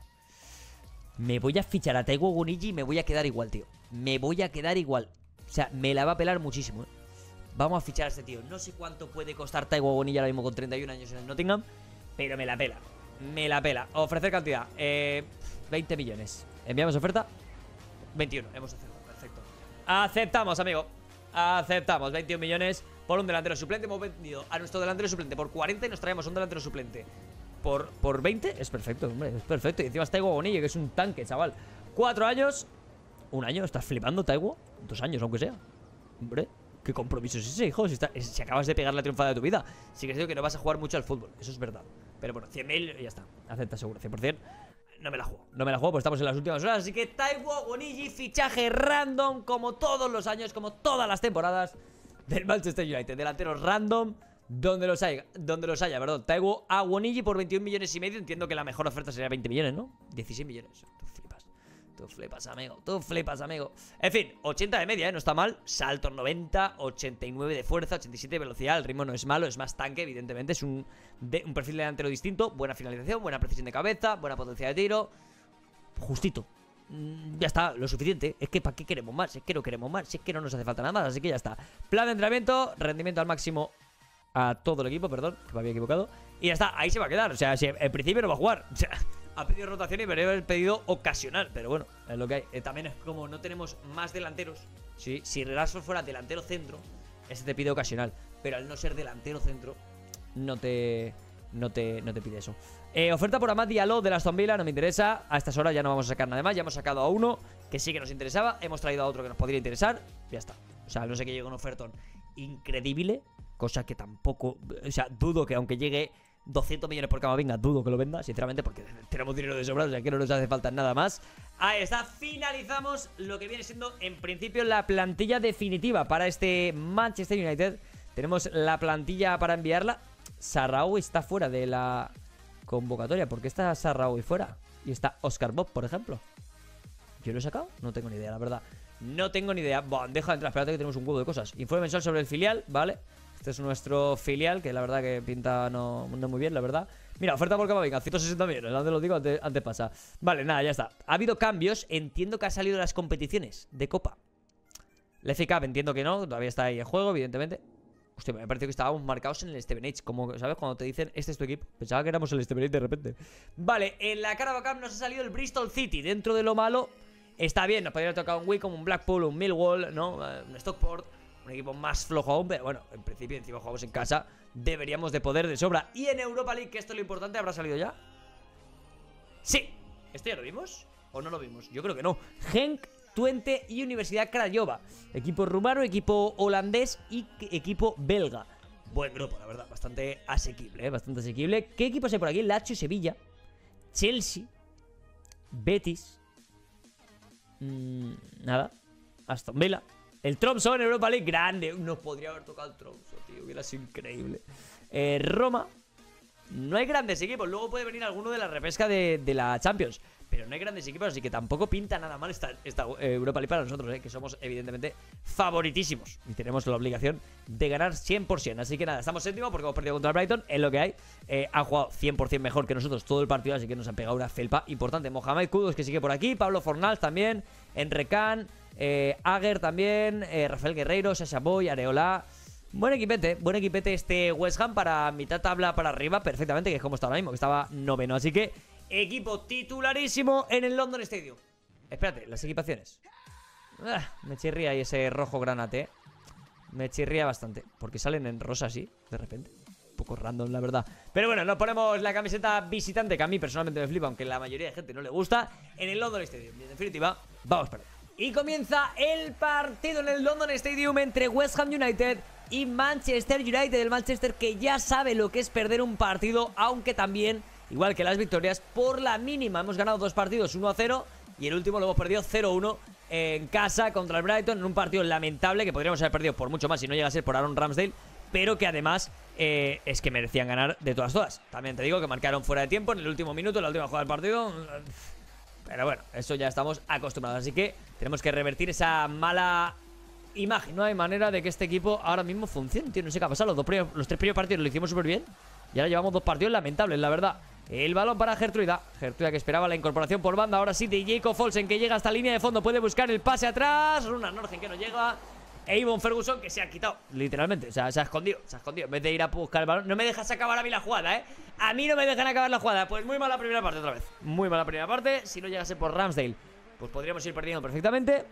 Me voy a fichar a Taiwo Oguniji y me voy a quedar igual, tío. Me voy a quedar igual. O sea, me la va a pelar muchísimo, ¿eh? Vamos a fichar a este tío. No sé cuánto puede costar Taiwo Oguniji ahora mismo con treinta y un años en el Nottingham, pero me la pela. Me la pela. Ofrecer cantidad. Eh, veinte millones. ¿Enviamos oferta? veintiuno. Hemos aceptado. Perfecto. Aceptamos, amigo. Aceptamos. veintiún millones por un delantero suplente. Hemos vendido a nuestro delantero suplente por cuarenta y nos traemos un delantero suplente por, por veinte. Es perfecto, hombre. Es perfecto. Y encima está Taiwo Oguniji, que es un tanque, chaval. Cuatro años. Un año. ¿Estás flipando, Taiwo? Dos años, aunque sea. Hombre, ¿qué compromiso es ese, hijo? Si, está, si acabas de pegar la triunfada de tu vida. Sí que es que no vas a jugar mucho al fútbol. Eso es verdad. Pero bueno, cien mil y ya está. Acepta seguro, cien por cien. No me la juego. No me la juego porque estamos en las últimas horas. Así que Taiwo Oguniji, fichaje random, como todos los años, como todas las temporadas del Manchester United. Delanteros random, donde los haya, donde los haya, perdón. Taiwo Oguniji por veintiún millones y medio. Entiendo que la mejor oferta sería veinte millones, ¿no? dieciséis millones. Tú flipas. Tú flipas, amigo. Tú flipas, amigo. En fin, ochenta de media, ¿eh? No está mal. Salto noventa, ochenta y nueve de fuerza, ochenta y siete de velocidad. El ritmo no es malo, es más tanque, evidentemente. Es un, de, un perfil delantero distinto. Buena finalización, buena precisión de cabeza, buena potencia de tiro. Justito. Mm, ya está, lo suficiente. Es que ¿para qué queremos más? Es que no queremos más. Es que no nos hace falta nada más, así que ya está. Plan de entrenamiento, rendimiento al máximo a todo el equipo, perdón, que me había equivocado. Y ya está, ahí se va a quedar. O sea, si en principio no va a jugar. O sea, ha pedido rotación y me debe haber pedido ocasional. Pero bueno, es lo que hay. Eh, también es como no tenemos más delanteros. Si, si Rashford fuera delantero centro, ese te pide ocasional. Pero al no ser delantero centro, no te, no te, no te pide eso. Eh, oferta por Amad Diallo de la Aston Villa, no me interesa. A estas horas ya no vamos a sacar nada más. Ya hemos sacado a uno que sí que nos interesaba. Hemos traído a otro que nos podría interesar. Ya está. O sea, no sé que llegue un ofertón increíble. Cosa que tampoco... O sea, dudo que aunque llegue doscientos millones por Camavinga, dudo que lo venda, sinceramente, porque tenemos dinero de sobra, o sea que no nos hace falta nada más. Ahí está, finalizamos lo que viene siendo en principio la plantilla definitiva para este Manchester United. Tenemos la plantilla para enviarla. Sarraoui está fuera de la convocatoria. ¿Por qué está Sarraoui fuera? Y está Oscar Bob, por ejemplo. ¿Yo lo he sacado? No tengo ni idea, la verdad. No tengo ni idea. Bueno, deja de entrar, espérate que tenemos un huevo de cosas. Informe mensual sobre el filial, ¿vale? Este es nuestro filial, que la verdad que pinta no, no muy bien, la verdad. Mira, oferta por Camavinga, ciento sesenta millones, antes lo digo, antes, antes pasa. Vale, nada, ya está. Ha habido cambios, entiendo que ha salido de las competiciones de Copa. La F A Cup entiendo que no, todavía está ahí en juego, evidentemente. Hostia, me pareció que estábamos marcados en el Stevenage. Como, ¿sabes? Cuando te dicen, este es tu equipo. Pensaba que éramos el Stevenage de repente. Vale, en la Carabao Cup nos ha salido el Bristol City. Dentro de lo malo, está bien. Nos podría haber tocado un Wycombe, un Blackpool, un Millwall, ¿no? Un Stockport. Un equipo más flojo aún. Pero bueno, en principio, encima jugamos en casa. Deberíamos de poder de sobra. Y en Europa League, que esto es lo importante, ¿habrá salido ya? Sí. ¿Esto ya lo vimos? ¿O no lo vimos? Yo creo que no. Genk, Twente y Universidad Craiova. Equipo rumano, equipo holandés y equipo belga. Buen grupo, la verdad. Bastante asequible, ¿eh? Bastante asequible. ¿Qué equipos hay por aquí? Lazio, Sevilla, Chelsea, Betis. Mmm, nada. Aston Villa. El Tromsø en Europa League, grande. Nos podría haber tocado el Tromsø, tío. Hubiera sido increíble. Eh, Roma. No hay grandes equipos. Luego puede venir alguno de la repesca de, de la Champions. Pero no hay grandes equipos, así que tampoco pinta nada mal esta, esta eh, Europa League para nosotros, eh, que somos evidentemente favoritísimos. Y tenemos la obligación de ganar cien por cien. Así que nada, estamos séptimo porque hemos perdido contra el Brighton. Es lo que hay. Eh, han jugado cien por cien mejor que nosotros todo el partido, así que nos han pegado una felpa importante. Mohamed Kudus, que sigue por aquí. Pablo Fornals también. Enre Can. Eh, Aguer también. Eh, Rafael Guerreiro. Sasha Boy. Areola. Buen equipete, buen equipete este West Ham para mitad tabla para arriba, perfectamente, que es como está ahora mismo, que estaba noveno. Así que equipo titularísimo en el London Stadium. Espérate, las equipaciones. Ah, me chirría ahí ese rojo granate, ¿eh? Me chirría bastante, porque salen en rosa así, de repente. Un poco random, la verdad. Pero bueno, nos ponemos la camiseta visitante, que a mí personalmente me flipa, aunque a la mayoría de gente no le gusta, en el London Stadium. Y en definitiva, vamos para allá. Y comienza el partido en el London Stadium entre West Ham United y Manchester United. El Manchester que ya sabe lo que es perder un partido, aunque también, igual que las victorias, por la mínima. Hemos ganado dos partidos, uno a cero, y el último lo hemos perdido cero uno en casa contra el Brighton, en un partido lamentable que podríamos haber perdido por mucho más si no llega a ser por Aaron Ramsdale, pero que además eh, es que merecían ganar de todas todas. También te digo que marcaron fuera de tiempo en el último minuto, en la última jugada del partido. Pero bueno, eso ya estamos acostumbrados, así que tenemos que revertir esa mala imagen. No hay manera de que este equipo ahora mismo funcione, tío. No sé qué ha pasado, los, dos primeros, los tres primeros partidos lo hicimos súper bien y ahora llevamos dos partidos lamentables, la verdad. El balón para Gertruida, Gertruida que esperaba la incorporación por banda. Ahora sí de Jacob Olsen, que llega hasta línea de fondo, puede buscar el pase atrás. Runar Norgen que no llega. Eivon Ferguson que se ha quitado, literalmente, o sea, se ha escondido, se ha escondido. En vez de ir a buscar el balón, no me dejas acabar a mí la jugada, ¿eh? A mí no me dejan acabar la jugada. Pues muy mala primera parte otra vez. Muy mala primera parte. Si no llegase por Ramsdale, pues podríamos ir perdiendo perfectamente.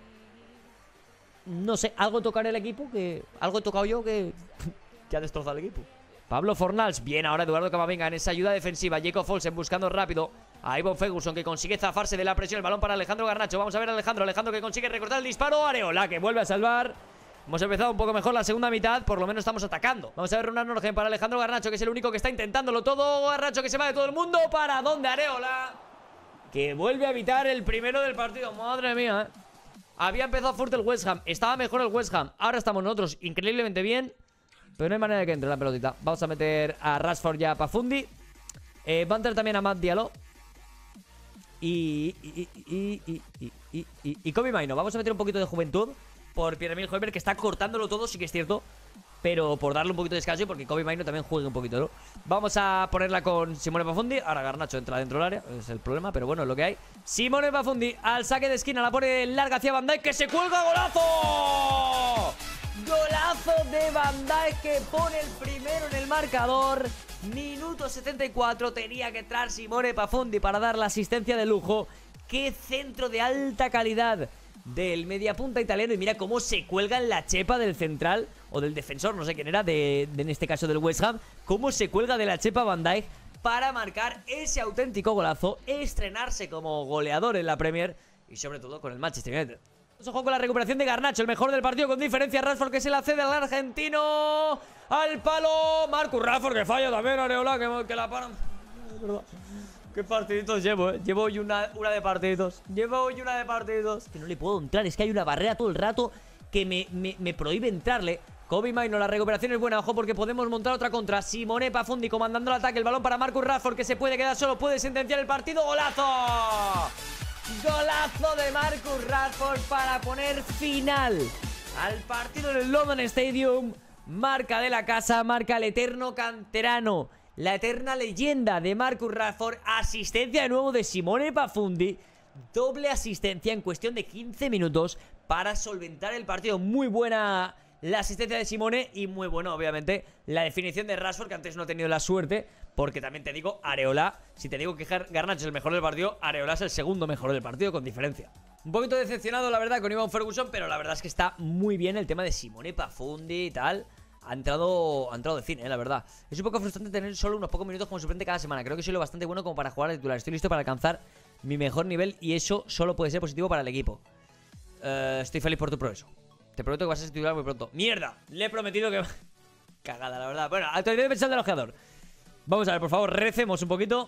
No sé, algo tocar el equipo que... Algo he tocado yo que... que ha destrozado el equipo. Pablo Fornals, bien ahora Eduardo Camavinga en esa ayuda defensiva. Jacob Olsen buscando rápido a Eivon Ferguson, que consigue zafarse de la presión. El balón para Alejandro Garnacho. Vamos a ver a Alejandro, Alejandro que consigue recortar el disparo. Areola que vuelve a salvar. Hemos empezado un poco mejor la segunda mitad, por lo menos estamos atacando. Vamos a ver Runar Norgen para Alejandro Garnacho, que es el único que está intentándolo todo. Garnacho que se va de todo el mundo. ¿Para dónde? Areola, que vuelve a evitar el primero del partido. Madre mía, ¿eh? Había empezado fuerte el West Ham, estaba mejor el West Ham. Ahora estamos nosotros increíblemente bien, pero no hay manera de que entre la pelotita. Vamos a meter a Rashford ya para Fundi. eh, Va a entrar también a Matt Diallo Y Y Y Y Y Y, y, y Kobe Maino. Vamos a meter un poquito de juventud por Pierre-Emile Højbjerg, que está cortándolo todo, sí que es cierto, pero por darle un poquito de descanso y porque Kobe Maino también juegue un poquito, ¿no? Vamos a ponerla con Simone Pafundi. Ahora Garnacho entra dentro del área, es el problema, pero bueno, es lo que hay. Simone Pafundi al saque de esquina, la pone larga hacia Van Dijk, que se cuelga. ¡Golazo! Golazo de Van Dijk, que pone el primero en el marcador. Minuto setenta y cuatro, tenía que entrar Simone Pafundi para dar la asistencia de lujo. ¡Qué centro de alta calidad del mediapunta italiano! Y mira cómo se cuelga en la chepa del central o del defensor, no sé quién era, de, de en este caso del West Ham. Cómo se cuelga de la chepa Van Dijk para marcar ese auténtico golazo, estrenarse como goleador en la Premier y sobre todo con el Manchester United. Ojo con la recuperación de Garnacho, el mejor del partido con diferencia. Rashford que se la cede al argentino, al palo. Marcus Rashford que falla también. Areola que, que la paran. Es verdad. Qué partiditos llevo, eh. Llevo hoy una, una de partiditos. Llevo hoy una de partiditos. Que no le puedo entrar, es que hay una barrera todo el rato que me, me, me prohíbe entrarle. Kobe Maino, la recuperación es buena, ojo, porque podemos montar otra contra. Simone Pafundi comandando el ataque, el balón para Marcus Rashford, que se puede quedar solo, puede sentenciar el partido. ¡Golazo! Golazo de Marcus Rashford para poner final al partido en el London Stadium. Marca de la casa, marca el eterno canterano, la eterna leyenda de Marcus Rashford. Asistencia de nuevo de Simone Pafundi. Doble asistencia en cuestión de quince minutos para solventar el partido. Muy buena la asistencia de Simone y muy bueno, obviamente, la definición de Rashford, que antes no he tenido la suerte, porque también te digo, Areola, si te digo que Garnacho es el mejor del partido, Areola es el segundo mejor del partido, con diferencia. Un poquito decepcionado, la verdad, con Ivan Ferguson, pero la verdad es que está muy bien el tema de Simone, Pafundi y tal. Ha entrado, ha entrado de cine, eh, la verdad. Es un poco frustrante tener solo unos pocos minutos como suplente cada semana. Creo que soy lo bastante bueno como para jugar de titular. Estoy listo para alcanzar mi mejor nivel y eso solo puede ser positivo para el equipo. Uh, estoy feliz por tu progreso. Te prometo que vas a ser titular muy pronto. ¡Mierda! Le he prometido que... Cagada, la verdad. Bueno, actualidad de pensar del ojeador. Vamos a ver, por favor, recemos un poquito.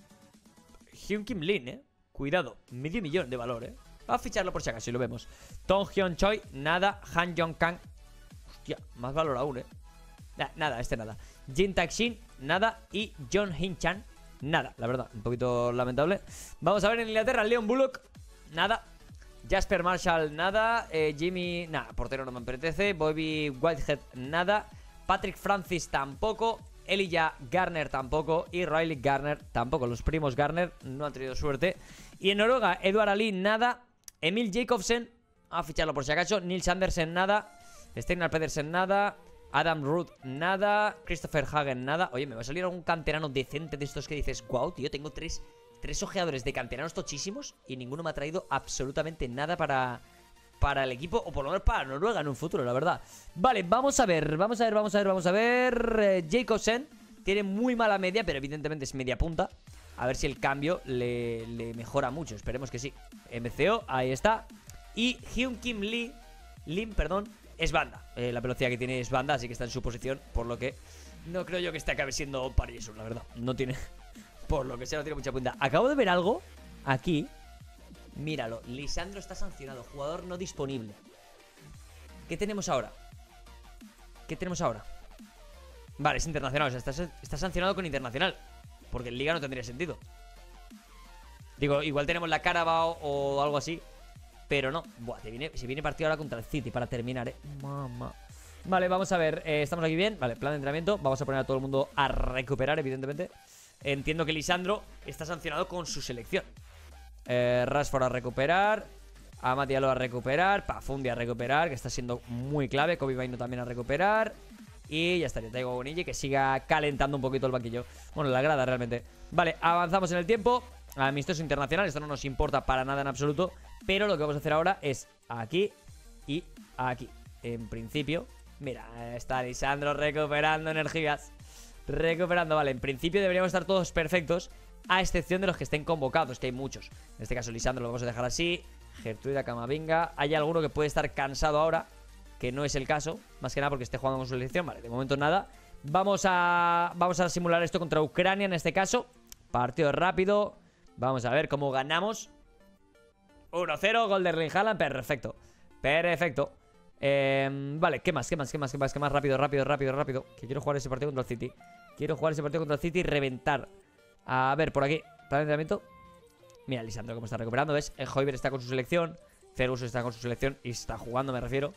Hyun Kim Lin, eh. Cuidado, medio millón de valor, eh. Vamos a ficharlo por si acaso y lo vemos. Tong Hyun Choi, nada. Han Jong Kang. Hostia, más valor aún, eh. Nah, nada, este nada. Jin Tak-shin, nada. Y John Hin-chan, nada, la verdad, un poquito lamentable. Vamos a ver en Inglaterra, Leon Bullock, nada. Jasper Marshall, nada. eh, Jimmy, nada, portero no me apetece. Bobby Whitehead, nada. Patrick Francis, tampoco. Elijah Garner, tampoco. Y Riley Garner, tampoco. Los primos Garner no han tenido suerte. Y en Noruega, Edward Ali, nada. Emil Jacobsen, a ficharlo por si acaso. Nils Andersen, nada. Steinar Pedersen, nada. Adam Ruth, nada. Christopher Hagen, nada. Oye, me va a salir algún canterano decente de estos que dices, wow, tío, tengo tres, tres ojeadores de canteranos tochísimos y ninguno me ha traído absolutamente nada para, para el equipo, o por lo menos para Noruega en un futuro, la verdad. Vale, vamos a ver, vamos a ver, vamos a ver, vamos a ver. Eh, Jacobsen tiene muy mala media, pero evidentemente es media punta. A ver si el cambio le, le mejora mucho, esperemos que sí. M C O, ahí está. Y Hyun Kim Lee, Lim, perdón, es banda. Eh, la velocidad que tiene es banda, así que está en su posición, por lo que no creo yo que este acabe siendo Paris, la verdad. No tiene, por lo que sea, no tiene mucha punta. Acabo de ver algo aquí. Míralo, Lisandro está sancionado, jugador no disponible. ¿Qué tenemos ahora? ¿Qué tenemos ahora? Vale, es internacional, o sea, está, está sancionado con internacional, porque en Liga no tendría sentido. Digo, igual tenemos la Carabao o algo así, pero no. Buah, se viene, se viene partido ahora contra el City para terminar, eh. Mamá. Vale, vamos a ver, eh, estamos aquí bien. Vale, plan de entrenamiento, vamos a poner a todo el mundo a recuperar, evidentemente. Entiendo que Lisandro está sancionado con su selección. eh, Rashford a recuperar, Amad Diallo a recuperar, Pafundi a recuperar, que está siendo muy clave. Kobe Maino también a recuperar. Y ya estaría, Taigo Bonille, que siga calentando un poquito el banquillo. Bueno, la grada realmente. Vale, avanzamos en el tiempo. Amistoso internacional, esto no nos importa para nada en absoluto. Pero lo que vamos a hacer ahora es aquí y aquí. En principio, mira, está Lisandro recuperando energías. Recuperando, vale, en principio deberíamos estar todos perfectos, a excepción de los que estén convocados, que hay muchos. En este caso Lisandro lo vamos a dejar así. Gertruida, Camavinga. Hay alguno que puede estar cansado ahora, que no es el caso, más que nada porque esté jugando con su selección. Vale, de momento nada. Vamos a, vamos a simular esto contra Ucrania en este caso. Partido rápido. Vamos a ver cómo ganamos. uno cero, gol de Erling Haaland, perfecto. Perfecto. eh, Vale, ¿qué más? ¿Qué más? ¿Qué más? ¿Qué más? ¿Qué más? Rápido, rápido, rápido, rápido. Que quiero jugar ese partido contra el City. Quiero jugar ese partido contra el City y reventar. A ver, por aquí, plan de entrenamiento. Mira, Lisandro cómo está recuperando, ¿ves? El Højbjerg está con su selección, Ferguson está con su selección y está jugando, me refiero.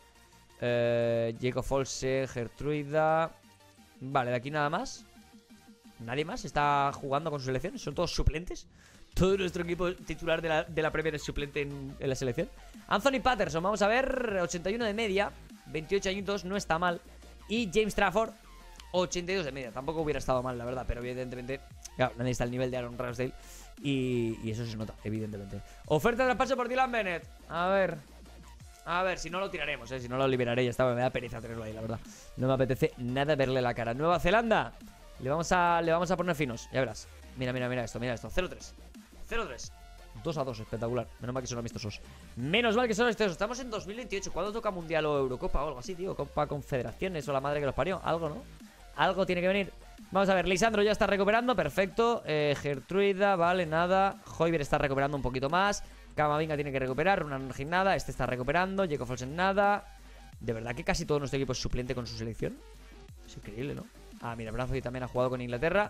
eh, Jacob Folse, Gertruida. Vale, de aquí nada más. Nadie más está jugando con su selección. Son todos suplentes. Todo nuestro equipo titular de la, de la Premier es suplente en, en la selección. Anthony Patterson, vamos a ver, ochenta y uno de media, veintiocho añitos, no está mal. Y James Trafford, ochenta y dos de media. Tampoco hubiera estado mal, la verdad, pero evidentemente, claro, nadie está al nivel de Aaron Ramsdale. Y, y eso se nota, evidentemente. Oferta de traspaso por Dylan Bennett. A ver, a ver, si no lo tiraremos, eh, si no lo liberaré. Ya está, me da pereza tenerlo ahí, la verdad. No me apetece nada verle la cara. Nueva Zelanda, le vamos a, le vamos a poner finos, ya verás. Mira, mira, mira esto, mira esto, cero tres. cero tres, dos a dos, espectacular. Menos mal que son amistosos. Menos mal que son amistosos. Estamos en dos mil veintiocho. ¿Cuándo toca Mundial o Eurocopa o algo así, tío? Copa Confederaciones o la madre que los parió. Algo, ¿no? Algo tiene que venir. Vamos a ver, Lisandro ya está recuperando, perfecto. eh, Gertruida, vale, nada. Højbjerg está recuperando un poquito más. Camavinga tiene que recuperar, una nada. Este está recuperando, Jacob Folsen nada. De verdad que casi todo nuestro equipo es suplente con su selección. Es increíble, ¿no? Ah, mira, Bradford también ha jugado con Inglaterra.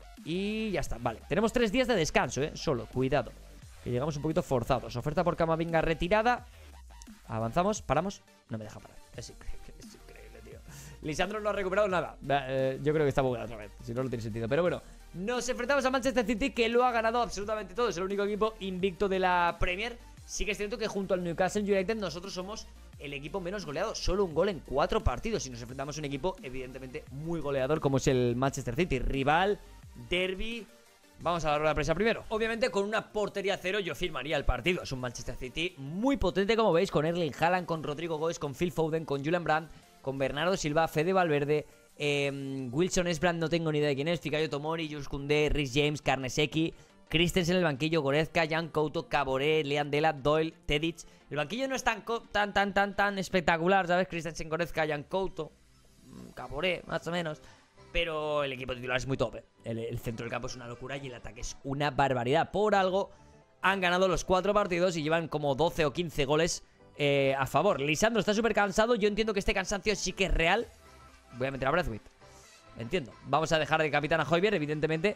Y ya está, vale, tenemos tres días de descanso, eh, solo, cuidado, que llegamos un poquito forzados. Oferta por Camavinga retirada. Avanzamos, paramos, no me deja parar. Es increíble, es increíble, tío. Lisandro no ha recuperado nada. eh, Yo creo que está bugueado otra vez, si no, no tiene sentido. Pero bueno, nos enfrentamos a Manchester City, que lo ha ganado absolutamente todo. Es el único equipo invicto de la Premier. Sí que es cierto que junto al Newcastle United nosotros somos el equipo menos goleado, solo un gol en cuatro partidos. Y nos enfrentamos a un equipo evidentemente muy goleador como es el Manchester City. Rival, derbi. Vamos a la rueda de prensa primero. Obviamente con una portería cero yo firmaría el partido. Es un Manchester City muy potente, como veis, con Erling Haaland, con Rodrigo Gómez, con Phil Foden, con Julian Brandt, con Bernardo Silva, Fede Valverde, eh, Wilson Esbrand, no tengo ni idea de quién es, Fikayo Tomori, Jules Koundé, Rhys James, Karnesecki, Christensen en el banquillo, Goretzka, Jan Couto, Caboret, Leand Dela, Doyle, Tedic. El banquillo no es tan tan tan tan tan espectacular, ¿sabes? Christensen, Goretzka, Jan Couto, Caboret, más o menos. Pero el equipo titular es muy top, ¿eh? el, el centro del campo es una locura y el ataque es una barbaridad. Por algo han ganado los cuatro partidos y llevan como doce o quince goles eh, a favor. Lisandro está súper cansado. Yo entiendo que este cansancio sí que es real. Voy a meter a Braithwaite. Entiendo. Vamos a dejar de capitán a Højbjerg, evidentemente.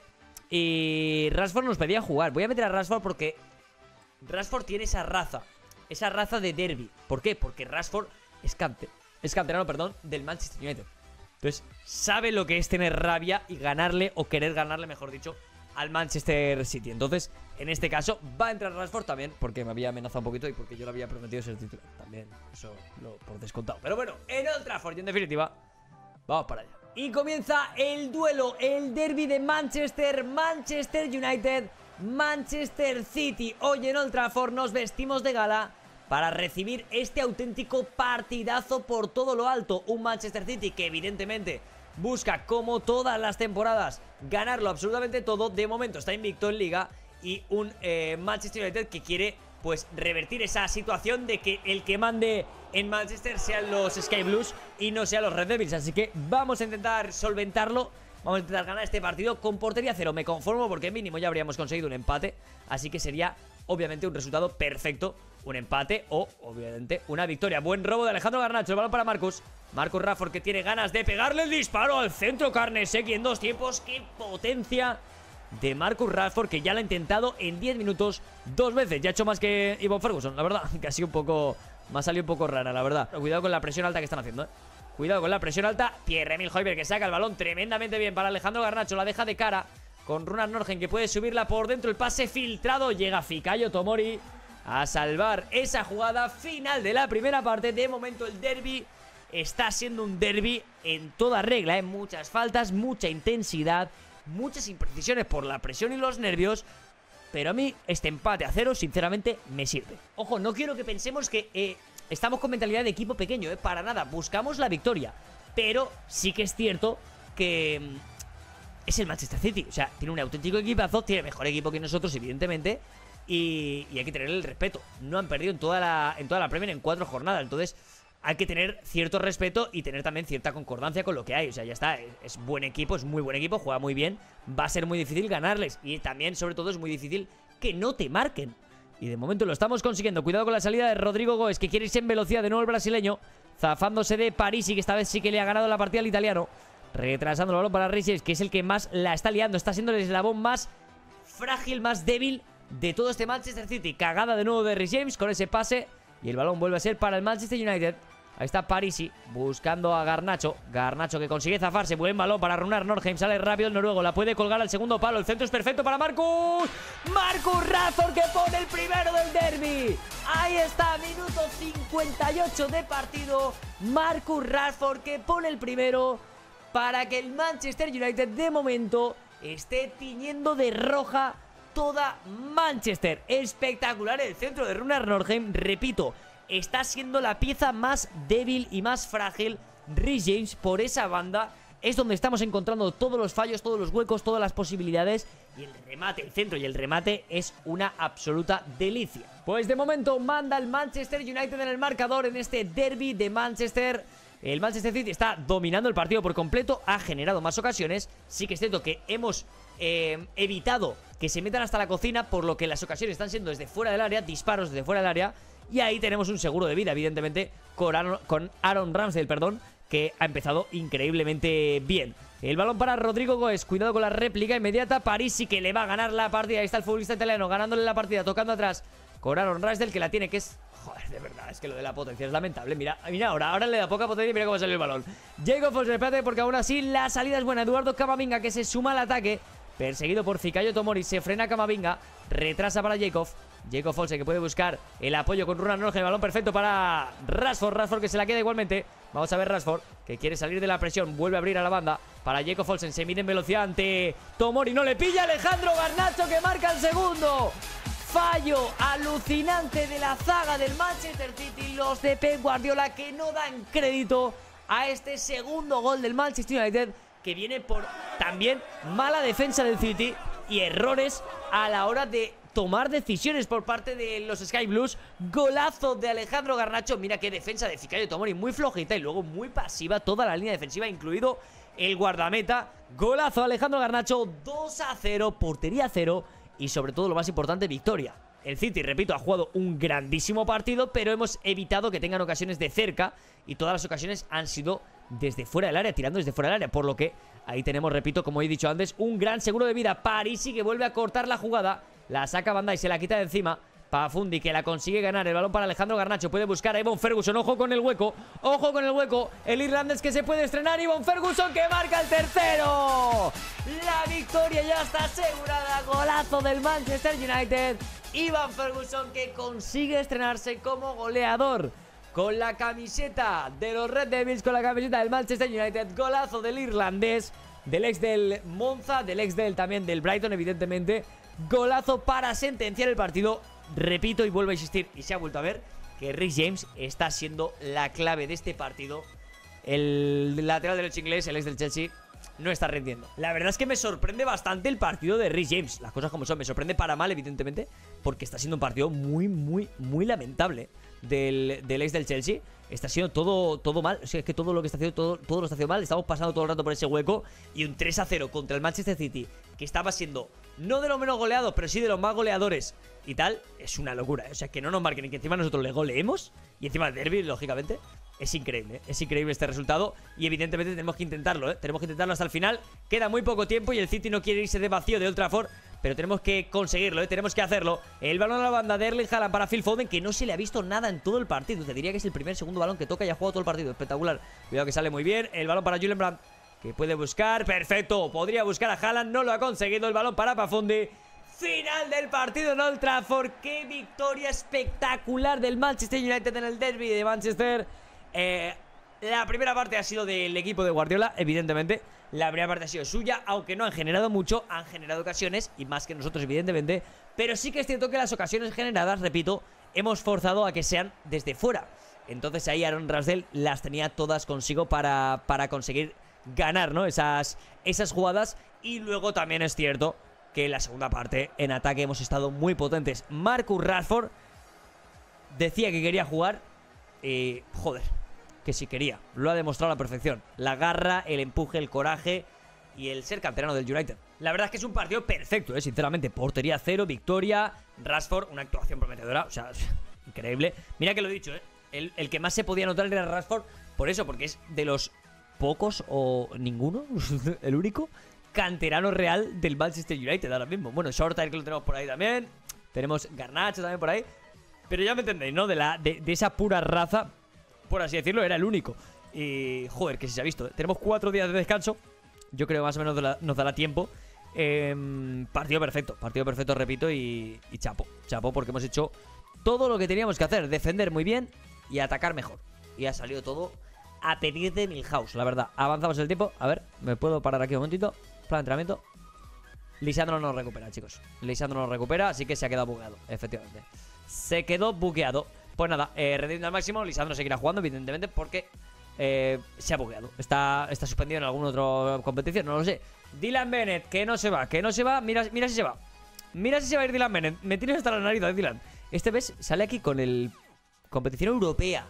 Y Rashford nos pedía jugar. Voy a meter a Rashford porque Rashford tiene esa raza. Esa raza de derbi. ¿Por qué? Porque Rashford es, cante, es canterano, perdón, del Manchester United. Entonces, sabe lo que es tener rabia y ganarle, o querer ganarle, mejor dicho, al Manchester City. Entonces, en este caso, va a entrar Rashford también, porque me había amenazado un poquito y porque yo le había prometido ser titular. También, eso lo por descontado. Pero bueno, en Old Trafford y en definitiva, vamos para allá. Y comienza el duelo, el derbi de Manchester, Manchester United, Manchester City. Hoy en Old Trafford nos vestimos de gala para recibir este auténtico partidazo por todo lo alto. Un Manchester City que evidentemente busca, como todas las temporadas, ganarlo absolutamente todo. De momento está invicto en Liga. Y un eh, Manchester United que quiere pues revertir esa situación de que el que mande en Manchester sean los Sky Blues y no sean los Red Devils. Así que vamos a intentar solventarlo. Vamos a intentar ganar este partido con portería cero. Me conformo porque mínimo ya habríamos conseguido un empate. Así que sería obviamente un resultado perfecto. Un empate o, obviamente, una victoria. Buen robo de Alejandro Garnacho. El balón para Marcus. Marcus Rashford, que tiene ganas de pegarle el disparo al centro. Karnesecki en dos tiempos. ¡Qué potencia de Marcus Rashford! Que ya lo ha intentado en diez minutos dos veces. Ya ha hecho más que Ivan Ferguson, la verdad. Que ha sido un poco... Me ha salido un poco rara, la verdad. Cuidado con la presión alta que están haciendo, ¿eh? Cuidado con la presión alta. Pierre-Emile Højbjerg, que saca el balón tremendamente bien para Alejandro Garnacho. La deja de cara con Runar Norgen, que puede subirla por dentro. El pase filtrado. Llega Fikayo Tomori a salvar esa jugada final de la primera parte. De momento el derbi está siendo un derbi en toda regla, ¿eh? Muchas faltas, mucha intensidad, muchas imprecisiones por la presión y los nervios. Pero a mí este empate a cero sinceramente me sirve. Ojo, no quiero que pensemos que eh, estamos con mentalidad de equipo pequeño, ¿eh? Para nada, buscamos la victoria. Pero sí que es cierto que mm, es el Manchester City. O sea, tiene un auténtico equipazo, tiene mejor equipo que nosotros, evidentemente. Y, y hay que tenerle el respeto. No han perdido en toda la, en toda la Premier en cuatro jornadas. Entonces hay que tener cierto respeto y tener también cierta concordancia con lo que hay. O sea, ya está, es, es buen equipo, es muy buen equipo, juega muy bien. Va a ser muy difícil ganarles. Y también, sobre todo, es muy difícil que no te marquen. Y de momento lo estamos consiguiendo. Cuidado con la salida de Rodrigo Gómez, que quiere irse en velocidad de nuevo el brasileño, zafándose de Parisi, que esta vez sí que le ha ganado la partida al italiano. Retrasando el balón para Rhys James, que es el que más la está liando. Está siendo el eslabón más frágil, más débil de todo este Manchester City. Cagada de nuevo de Rhys James con ese pase. Y el balón vuelve a ser para el Manchester United. Ahí está Parisi buscando a Garnacho. Garnacho que consigue zafarse. Buen balón para Runar Norheim. Sale rápido el noruego. La puede colgar al segundo palo. El centro es perfecto para Marcus. Marcus Rashford, que pone el primero del derbi. Ahí está, minuto cincuenta y ocho de partido. Marcus Rashford, que pone el primero para que el Manchester United de momento esté tiñendo de roja toda Manchester. Espectacular el centro de Runar Norheim. Repito, está siendo la pieza más débil y más frágil. Rhys James por esa banda es donde estamos encontrando todos los fallos, todos los huecos, todas las posibilidades. Y el remate, el centro y el remate es una absoluta delicia. Pues de momento manda el Manchester United en el marcador en este derbi de Manchester. El Manchester City está dominando el partido por completo, ha generado más ocasiones. Sí que es cierto que hemos eh, evitado que se metan hasta la cocina, por lo que las ocasiones están siendo desde fuera del área, disparos desde fuera del área. Y ahí tenemos un seguro de vida, evidentemente, con Aaron, con Aaron Ramsdale, perdón, que ha empezado increíblemente bien. El balón para Rodrigo Gómez, cuidado con la réplica inmediata. Parisi, que le va a ganar la partida. Ahí está el futbolista italiano ganándole la partida, tocando atrás con Aaron Ramsdale, que la tiene, que es... Joder, de verdad, es que lo de la potencia es lamentable. Mira, mira ahora, ahora le da poca potencia y mira cómo sale el balón. Jacob Foster, espérate, porque aún así la salida es buena. Eduardo Camavinga, que se suma al ataque, perseguido por Fikayo Tomori. Se frena Camavinga, retrasa para Jacob. Jacob Folsen que puede buscar el apoyo con Runan Norge. El balón perfecto para Rashford. Rashford que se la queda igualmente. Vamos a ver Rashford que quiere salir de la presión. Vuelve a abrir a la banda para Jacob Folsen. Se mide en velocidad ante Tomori. No le pilla Alejandro Garnacho que marca el segundo. Fallo alucinante de la zaga del Manchester City. Los de Pep Guardiola que no dan crédito a este segundo gol del Manchester United, que viene por también mala defensa del City y errores a la hora de tomar decisiones por parte de los Sky Blues. Golazo de Alejandro Garnacho. Mira qué defensa de Fikayo Tomori, muy flojita y luego muy pasiva toda la línea defensiva, incluido el guardameta. Golazo de Alejandro Garnacho, dos a cero, portería cero y sobre todo lo más importante, victoria. El City, repito, ha jugado un grandísimo partido, pero hemos evitado que tengan ocasiones de cerca y todas las ocasiones han sido desde fuera del área, tirando desde fuera del área, por lo que ahí tenemos, repito, como he dicho antes, un gran seguro de vida. Parisi que vuelve a cortar la jugada, la saca Banda y se la quita de encima. Pafundi que la consigue ganar, el balón para Alejandro Garnacho, puede buscar a Evan Ferguson, ojo con el hueco, ojo con el hueco, el irlandés que se puede estrenar, Evan Ferguson que marca el tercero. La victoria ya está asegurada, golazo del Manchester United. Evan Ferguson que consigue estrenarse como goleador con la camiseta de los Red Devils, con la camiseta del Manchester United. Golazo del irlandés, del ex del Monza, del ex del también del Brighton, evidentemente. Golazo para sentenciar el partido. Repito y vuelvo a insistir, y se ha vuelto a ver, que Reece James está siendo la clave de este partido. El lateral derecho inglés, el ex del Chelsea, no está rindiendo. La verdad es que me sorprende bastante el partido de Reece James. Las cosas como son, me sorprende para mal, evidentemente, porque está siendo un partido muy, muy, muy lamentable del, del ex del Chelsea. Está siendo todo, todo mal. O sea, es que todo lo que está haciendo, todo, todo lo está haciendo mal. Estamos pasando todo el rato por ese hueco. Y un tres a cero contra el Manchester City, que estaba siendo no de los menos goleados, pero sí de los más goleadores y tal, es una locura. O sea, que no nos marquen y que encima nosotros le goleemos. Y encima el derby, lógicamente. Es increíble, ¿eh? Es increíble este resultado. Y evidentemente tenemos que intentarlo, ¿eh? Tenemos que intentarlo hasta el final. Queda muy poco tiempo y el City no quiere irse de vacío de Old Trafford, pero tenemos que conseguirlo, ¿eh? Tenemos que hacerlo. El balón a la banda de Erling Haaland para Phil Foden, que no se le ha visto nada en todo el partido. Te diría que es el primer, segundo balón que toca y ha jugado todo el partido. Espectacular. Cuidado que sale muy bien. El balón para Julian Brandt, que puede buscar. Perfecto. Podría buscar a Haaland. No lo ha conseguido. El balón para Pafundi. Final del partido en Old Trafford. Qué victoria espectacular del Manchester United en el derby de Manchester. Eh... La primera parte ha sido del equipo de Guardiola, evidentemente. La primera parte ha sido suya, aunque no han generado mucho. Han generado ocasiones, y más que nosotros, evidentemente. Pero sí que es cierto que las ocasiones generadas, repito, hemos forzado a que sean desde fuera. Entonces ahí Aaron Ramsdale las tenía todas consigo para, para conseguir ganar, ¿no? Esas, esas jugadas. Y luego también es cierto que en la segunda parte, en ataque, hemos estado muy potentes. Marcus Rashford decía que quería jugar y... joder, que sí quería, lo ha demostrado a la perfección. La garra, el empuje, el coraje y el ser canterano del United. La verdad es que es un partido perfecto, ¿eh? Sinceramente, portería cero, victoria. Rashford, una actuación prometedora, o sea, increíble. Mira que lo he dicho, ¿eh? El, el que más se podía notar era Rashford, por eso, porque es de los pocos o ninguno, el único canterano real del Manchester United ahora mismo. Bueno, Shortire que lo tenemos por ahí también. Tenemos Garnacho también por ahí. Pero ya me entendéis, ¿no? De, la, de, de esa pura raza, por así decirlo, era el único. Y joder, que si se ha visto, ¿eh? Tenemos cuatro días de descanso. Yo creo que más o menos la, nos dará tiempo. eh, Partido perfecto, partido perfecto, repito. Y, y chapo, chapo, porque hemos hecho todo lo que teníamos que hacer. Defender muy bien y atacar mejor. Y ha salido todo a pedir de Milhouse, la verdad. Avanzamos el tiempo, a ver, me puedo parar aquí un momentito. Plan de entrenamiento. Lisandro no recupera, chicos. Lisandro no recupera, así que se ha quedado bugueado, efectivamente. Se quedó bugueado. Pues nada, eh, rendiendo al máximo. Lisandro seguirá jugando, evidentemente, porque eh, se ha bugueado. Está, está suspendido en alguna otra competición, no lo sé. Dylan Bennett, que no se va, que no se va. Mira, mira si se va. Mira si se va a ir Dylan Bennett. Me tienes hasta la nariz, ¿eh, Dylan? Este vez sale aquí con el competición europea.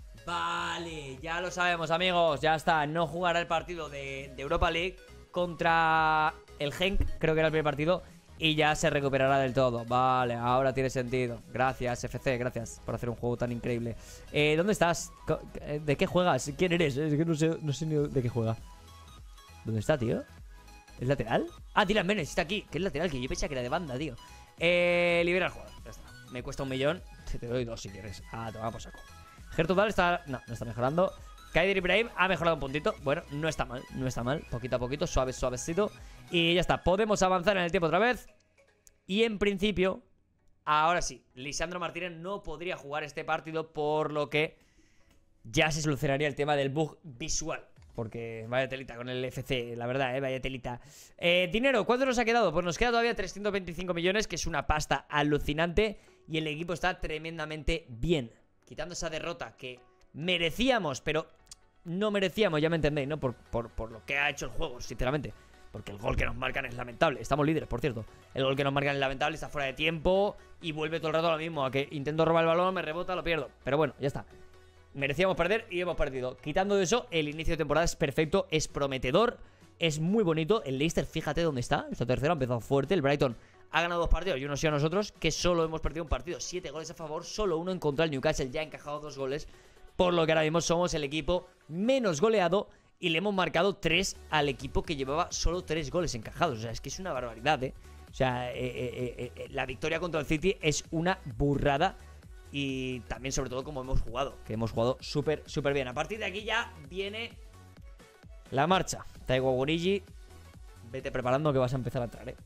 Vale, ya lo sabemos, amigos. Ya está, no jugará el partido de, de Europa League contra el Genk, creo que era el primer partido. Y ya se recuperará del todo. Vale, ahora tiene sentido. Gracias, F C, gracias por hacer un juego tan increíble. eh, ¿Dónde estás? ¿De qué juegas? ¿Quién eres? Es que no sé, no sé ni de qué juega. ¿Dónde está, tío? ¿Es lateral? Ah, Dylan Bennett, está aquí. Que es lateral, que yo pensaba que era de banda, tío. Eh, libera el jugador, ya está. Me cuesta un millón. Te doy dos si quieres. Ah, te vamos a saco. Gertudal está... No, no está mejorando. Kaidir Ibrahim ha mejorado un puntito. Bueno, no está mal, no está mal. Poquito a poquito, suave, suavecito. Y ya está, podemos avanzar en el tiempo otra vez. Y en principio Ahora sí, Lisandro Martínez no podría jugar este partido, por lo que ya se solucionaría el tema del bug visual. Porque vaya telita con el F C, la verdad, eh, vaya telita. eh, Dinero, ¿cuánto nos ha quedado? Pues nos queda todavía trescientos veinticinco millones, que es una pasta alucinante. Y el equipo está tremendamente bien, quitando esa derrota que merecíamos, pero no merecíamos, ya me entendéis, ¿no? Por, por, por lo que ha hecho el juego, sinceramente. Porque el gol que nos marcan es lamentable. Estamos líderes, por cierto. El gol que nos marcan es lamentable, está fuera de tiempo y vuelve todo el rato a lo mismo. A que intento robar el balón, me rebota, lo pierdo. Pero bueno, ya está. Merecíamos perder y hemos perdido. Quitando de eso, el inicio de temporada es perfecto, es prometedor, es muy bonito. El Leicester, fíjate dónde está. Esta tercera ha empezado fuerte. El Brighton ha ganado dos partidos y uno sí a nosotros, que solo hemos perdido un partido. Siete goles a favor, solo uno en contra. El Newcastle ya ha encajado dos goles. Por lo que ahora mismo somos el equipo menos goleado y le hemos marcado tres al equipo que llevaba solo tres goles encajados. O sea, es que es una barbaridad, ¿eh? O sea, eh, eh, eh, la victoria contra el City es una burrada. Y también sobre todo como hemos jugado, que hemos jugado súper, súper bien. A partir de aquí ya viene la marcha. Taiwo Awoniyi, vete preparando que vas a empezar a entrar, ¿eh?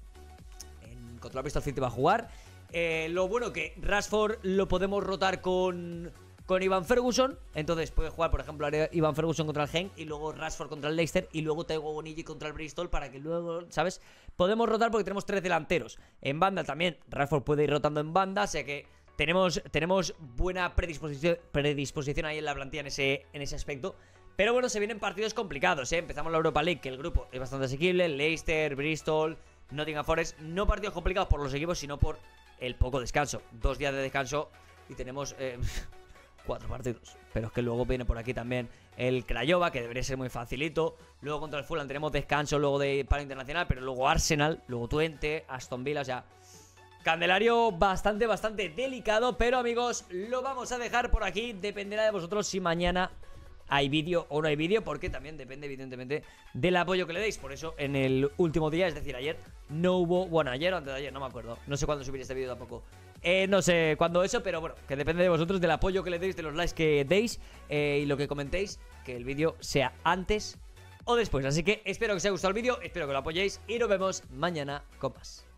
En contra el Bristol City va a jugar. eh, Lo bueno que Rashford lo podemos rotar con... con Ivan Ferguson, entonces puede jugar, por ejemplo, Ivan Ferguson contra el Genk y luego Rashford contra el Leicester y luego Taiwo Awoniyi contra el Bristol, para que luego, ¿sabes? Podemos rotar porque tenemos tres delanteros. En banda también, Rashford puede ir rotando en banda, o sea que tenemos, tenemos buena predisposición, predisposición ahí en la plantilla en ese, en ese aspecto. Pero bueno, se vienen partidos complicados, ¿eh? Empezamos la Europa League, que el grupo es bastante asequible, Leicester, Bristol, Nottingham Forest. No partidos complicados por los equipos, sino por el poco descanso. Dos días de descanso y tenemos... Eh, cuatro partidos, pero es que luego viene por aquí también el Craiova, que debería ser muy facilito. Luego contra el Fulham tenemos descanso luego de paro internacional, pero luego Arsenal, luego Twente, Aston Villa, o sea, Candelario bastante, bastante delicado. Pero amigos, lo vamos a dejar por aquí. Dependerá de vosotros si mañana hay vídeo o no hay vídeo, porque también depende evidentemente del apoyo que le deis. Por eso en el último día, es decir ayer, no hubo, bueno, ayer o antes de ayer, no me acuerdo, no sé cuándo subir este vídeo tampoco. Eh, no sé cuándo eso, pero bueno, que depende de vosotros, del apoyo que le deis, de los likes que deis, eh, y lo que comentéis, que el vídeo sea antes o después. Así que espero que os haya gustado el vídeo, espero que lo apoyéis y nos vemos mañana con más.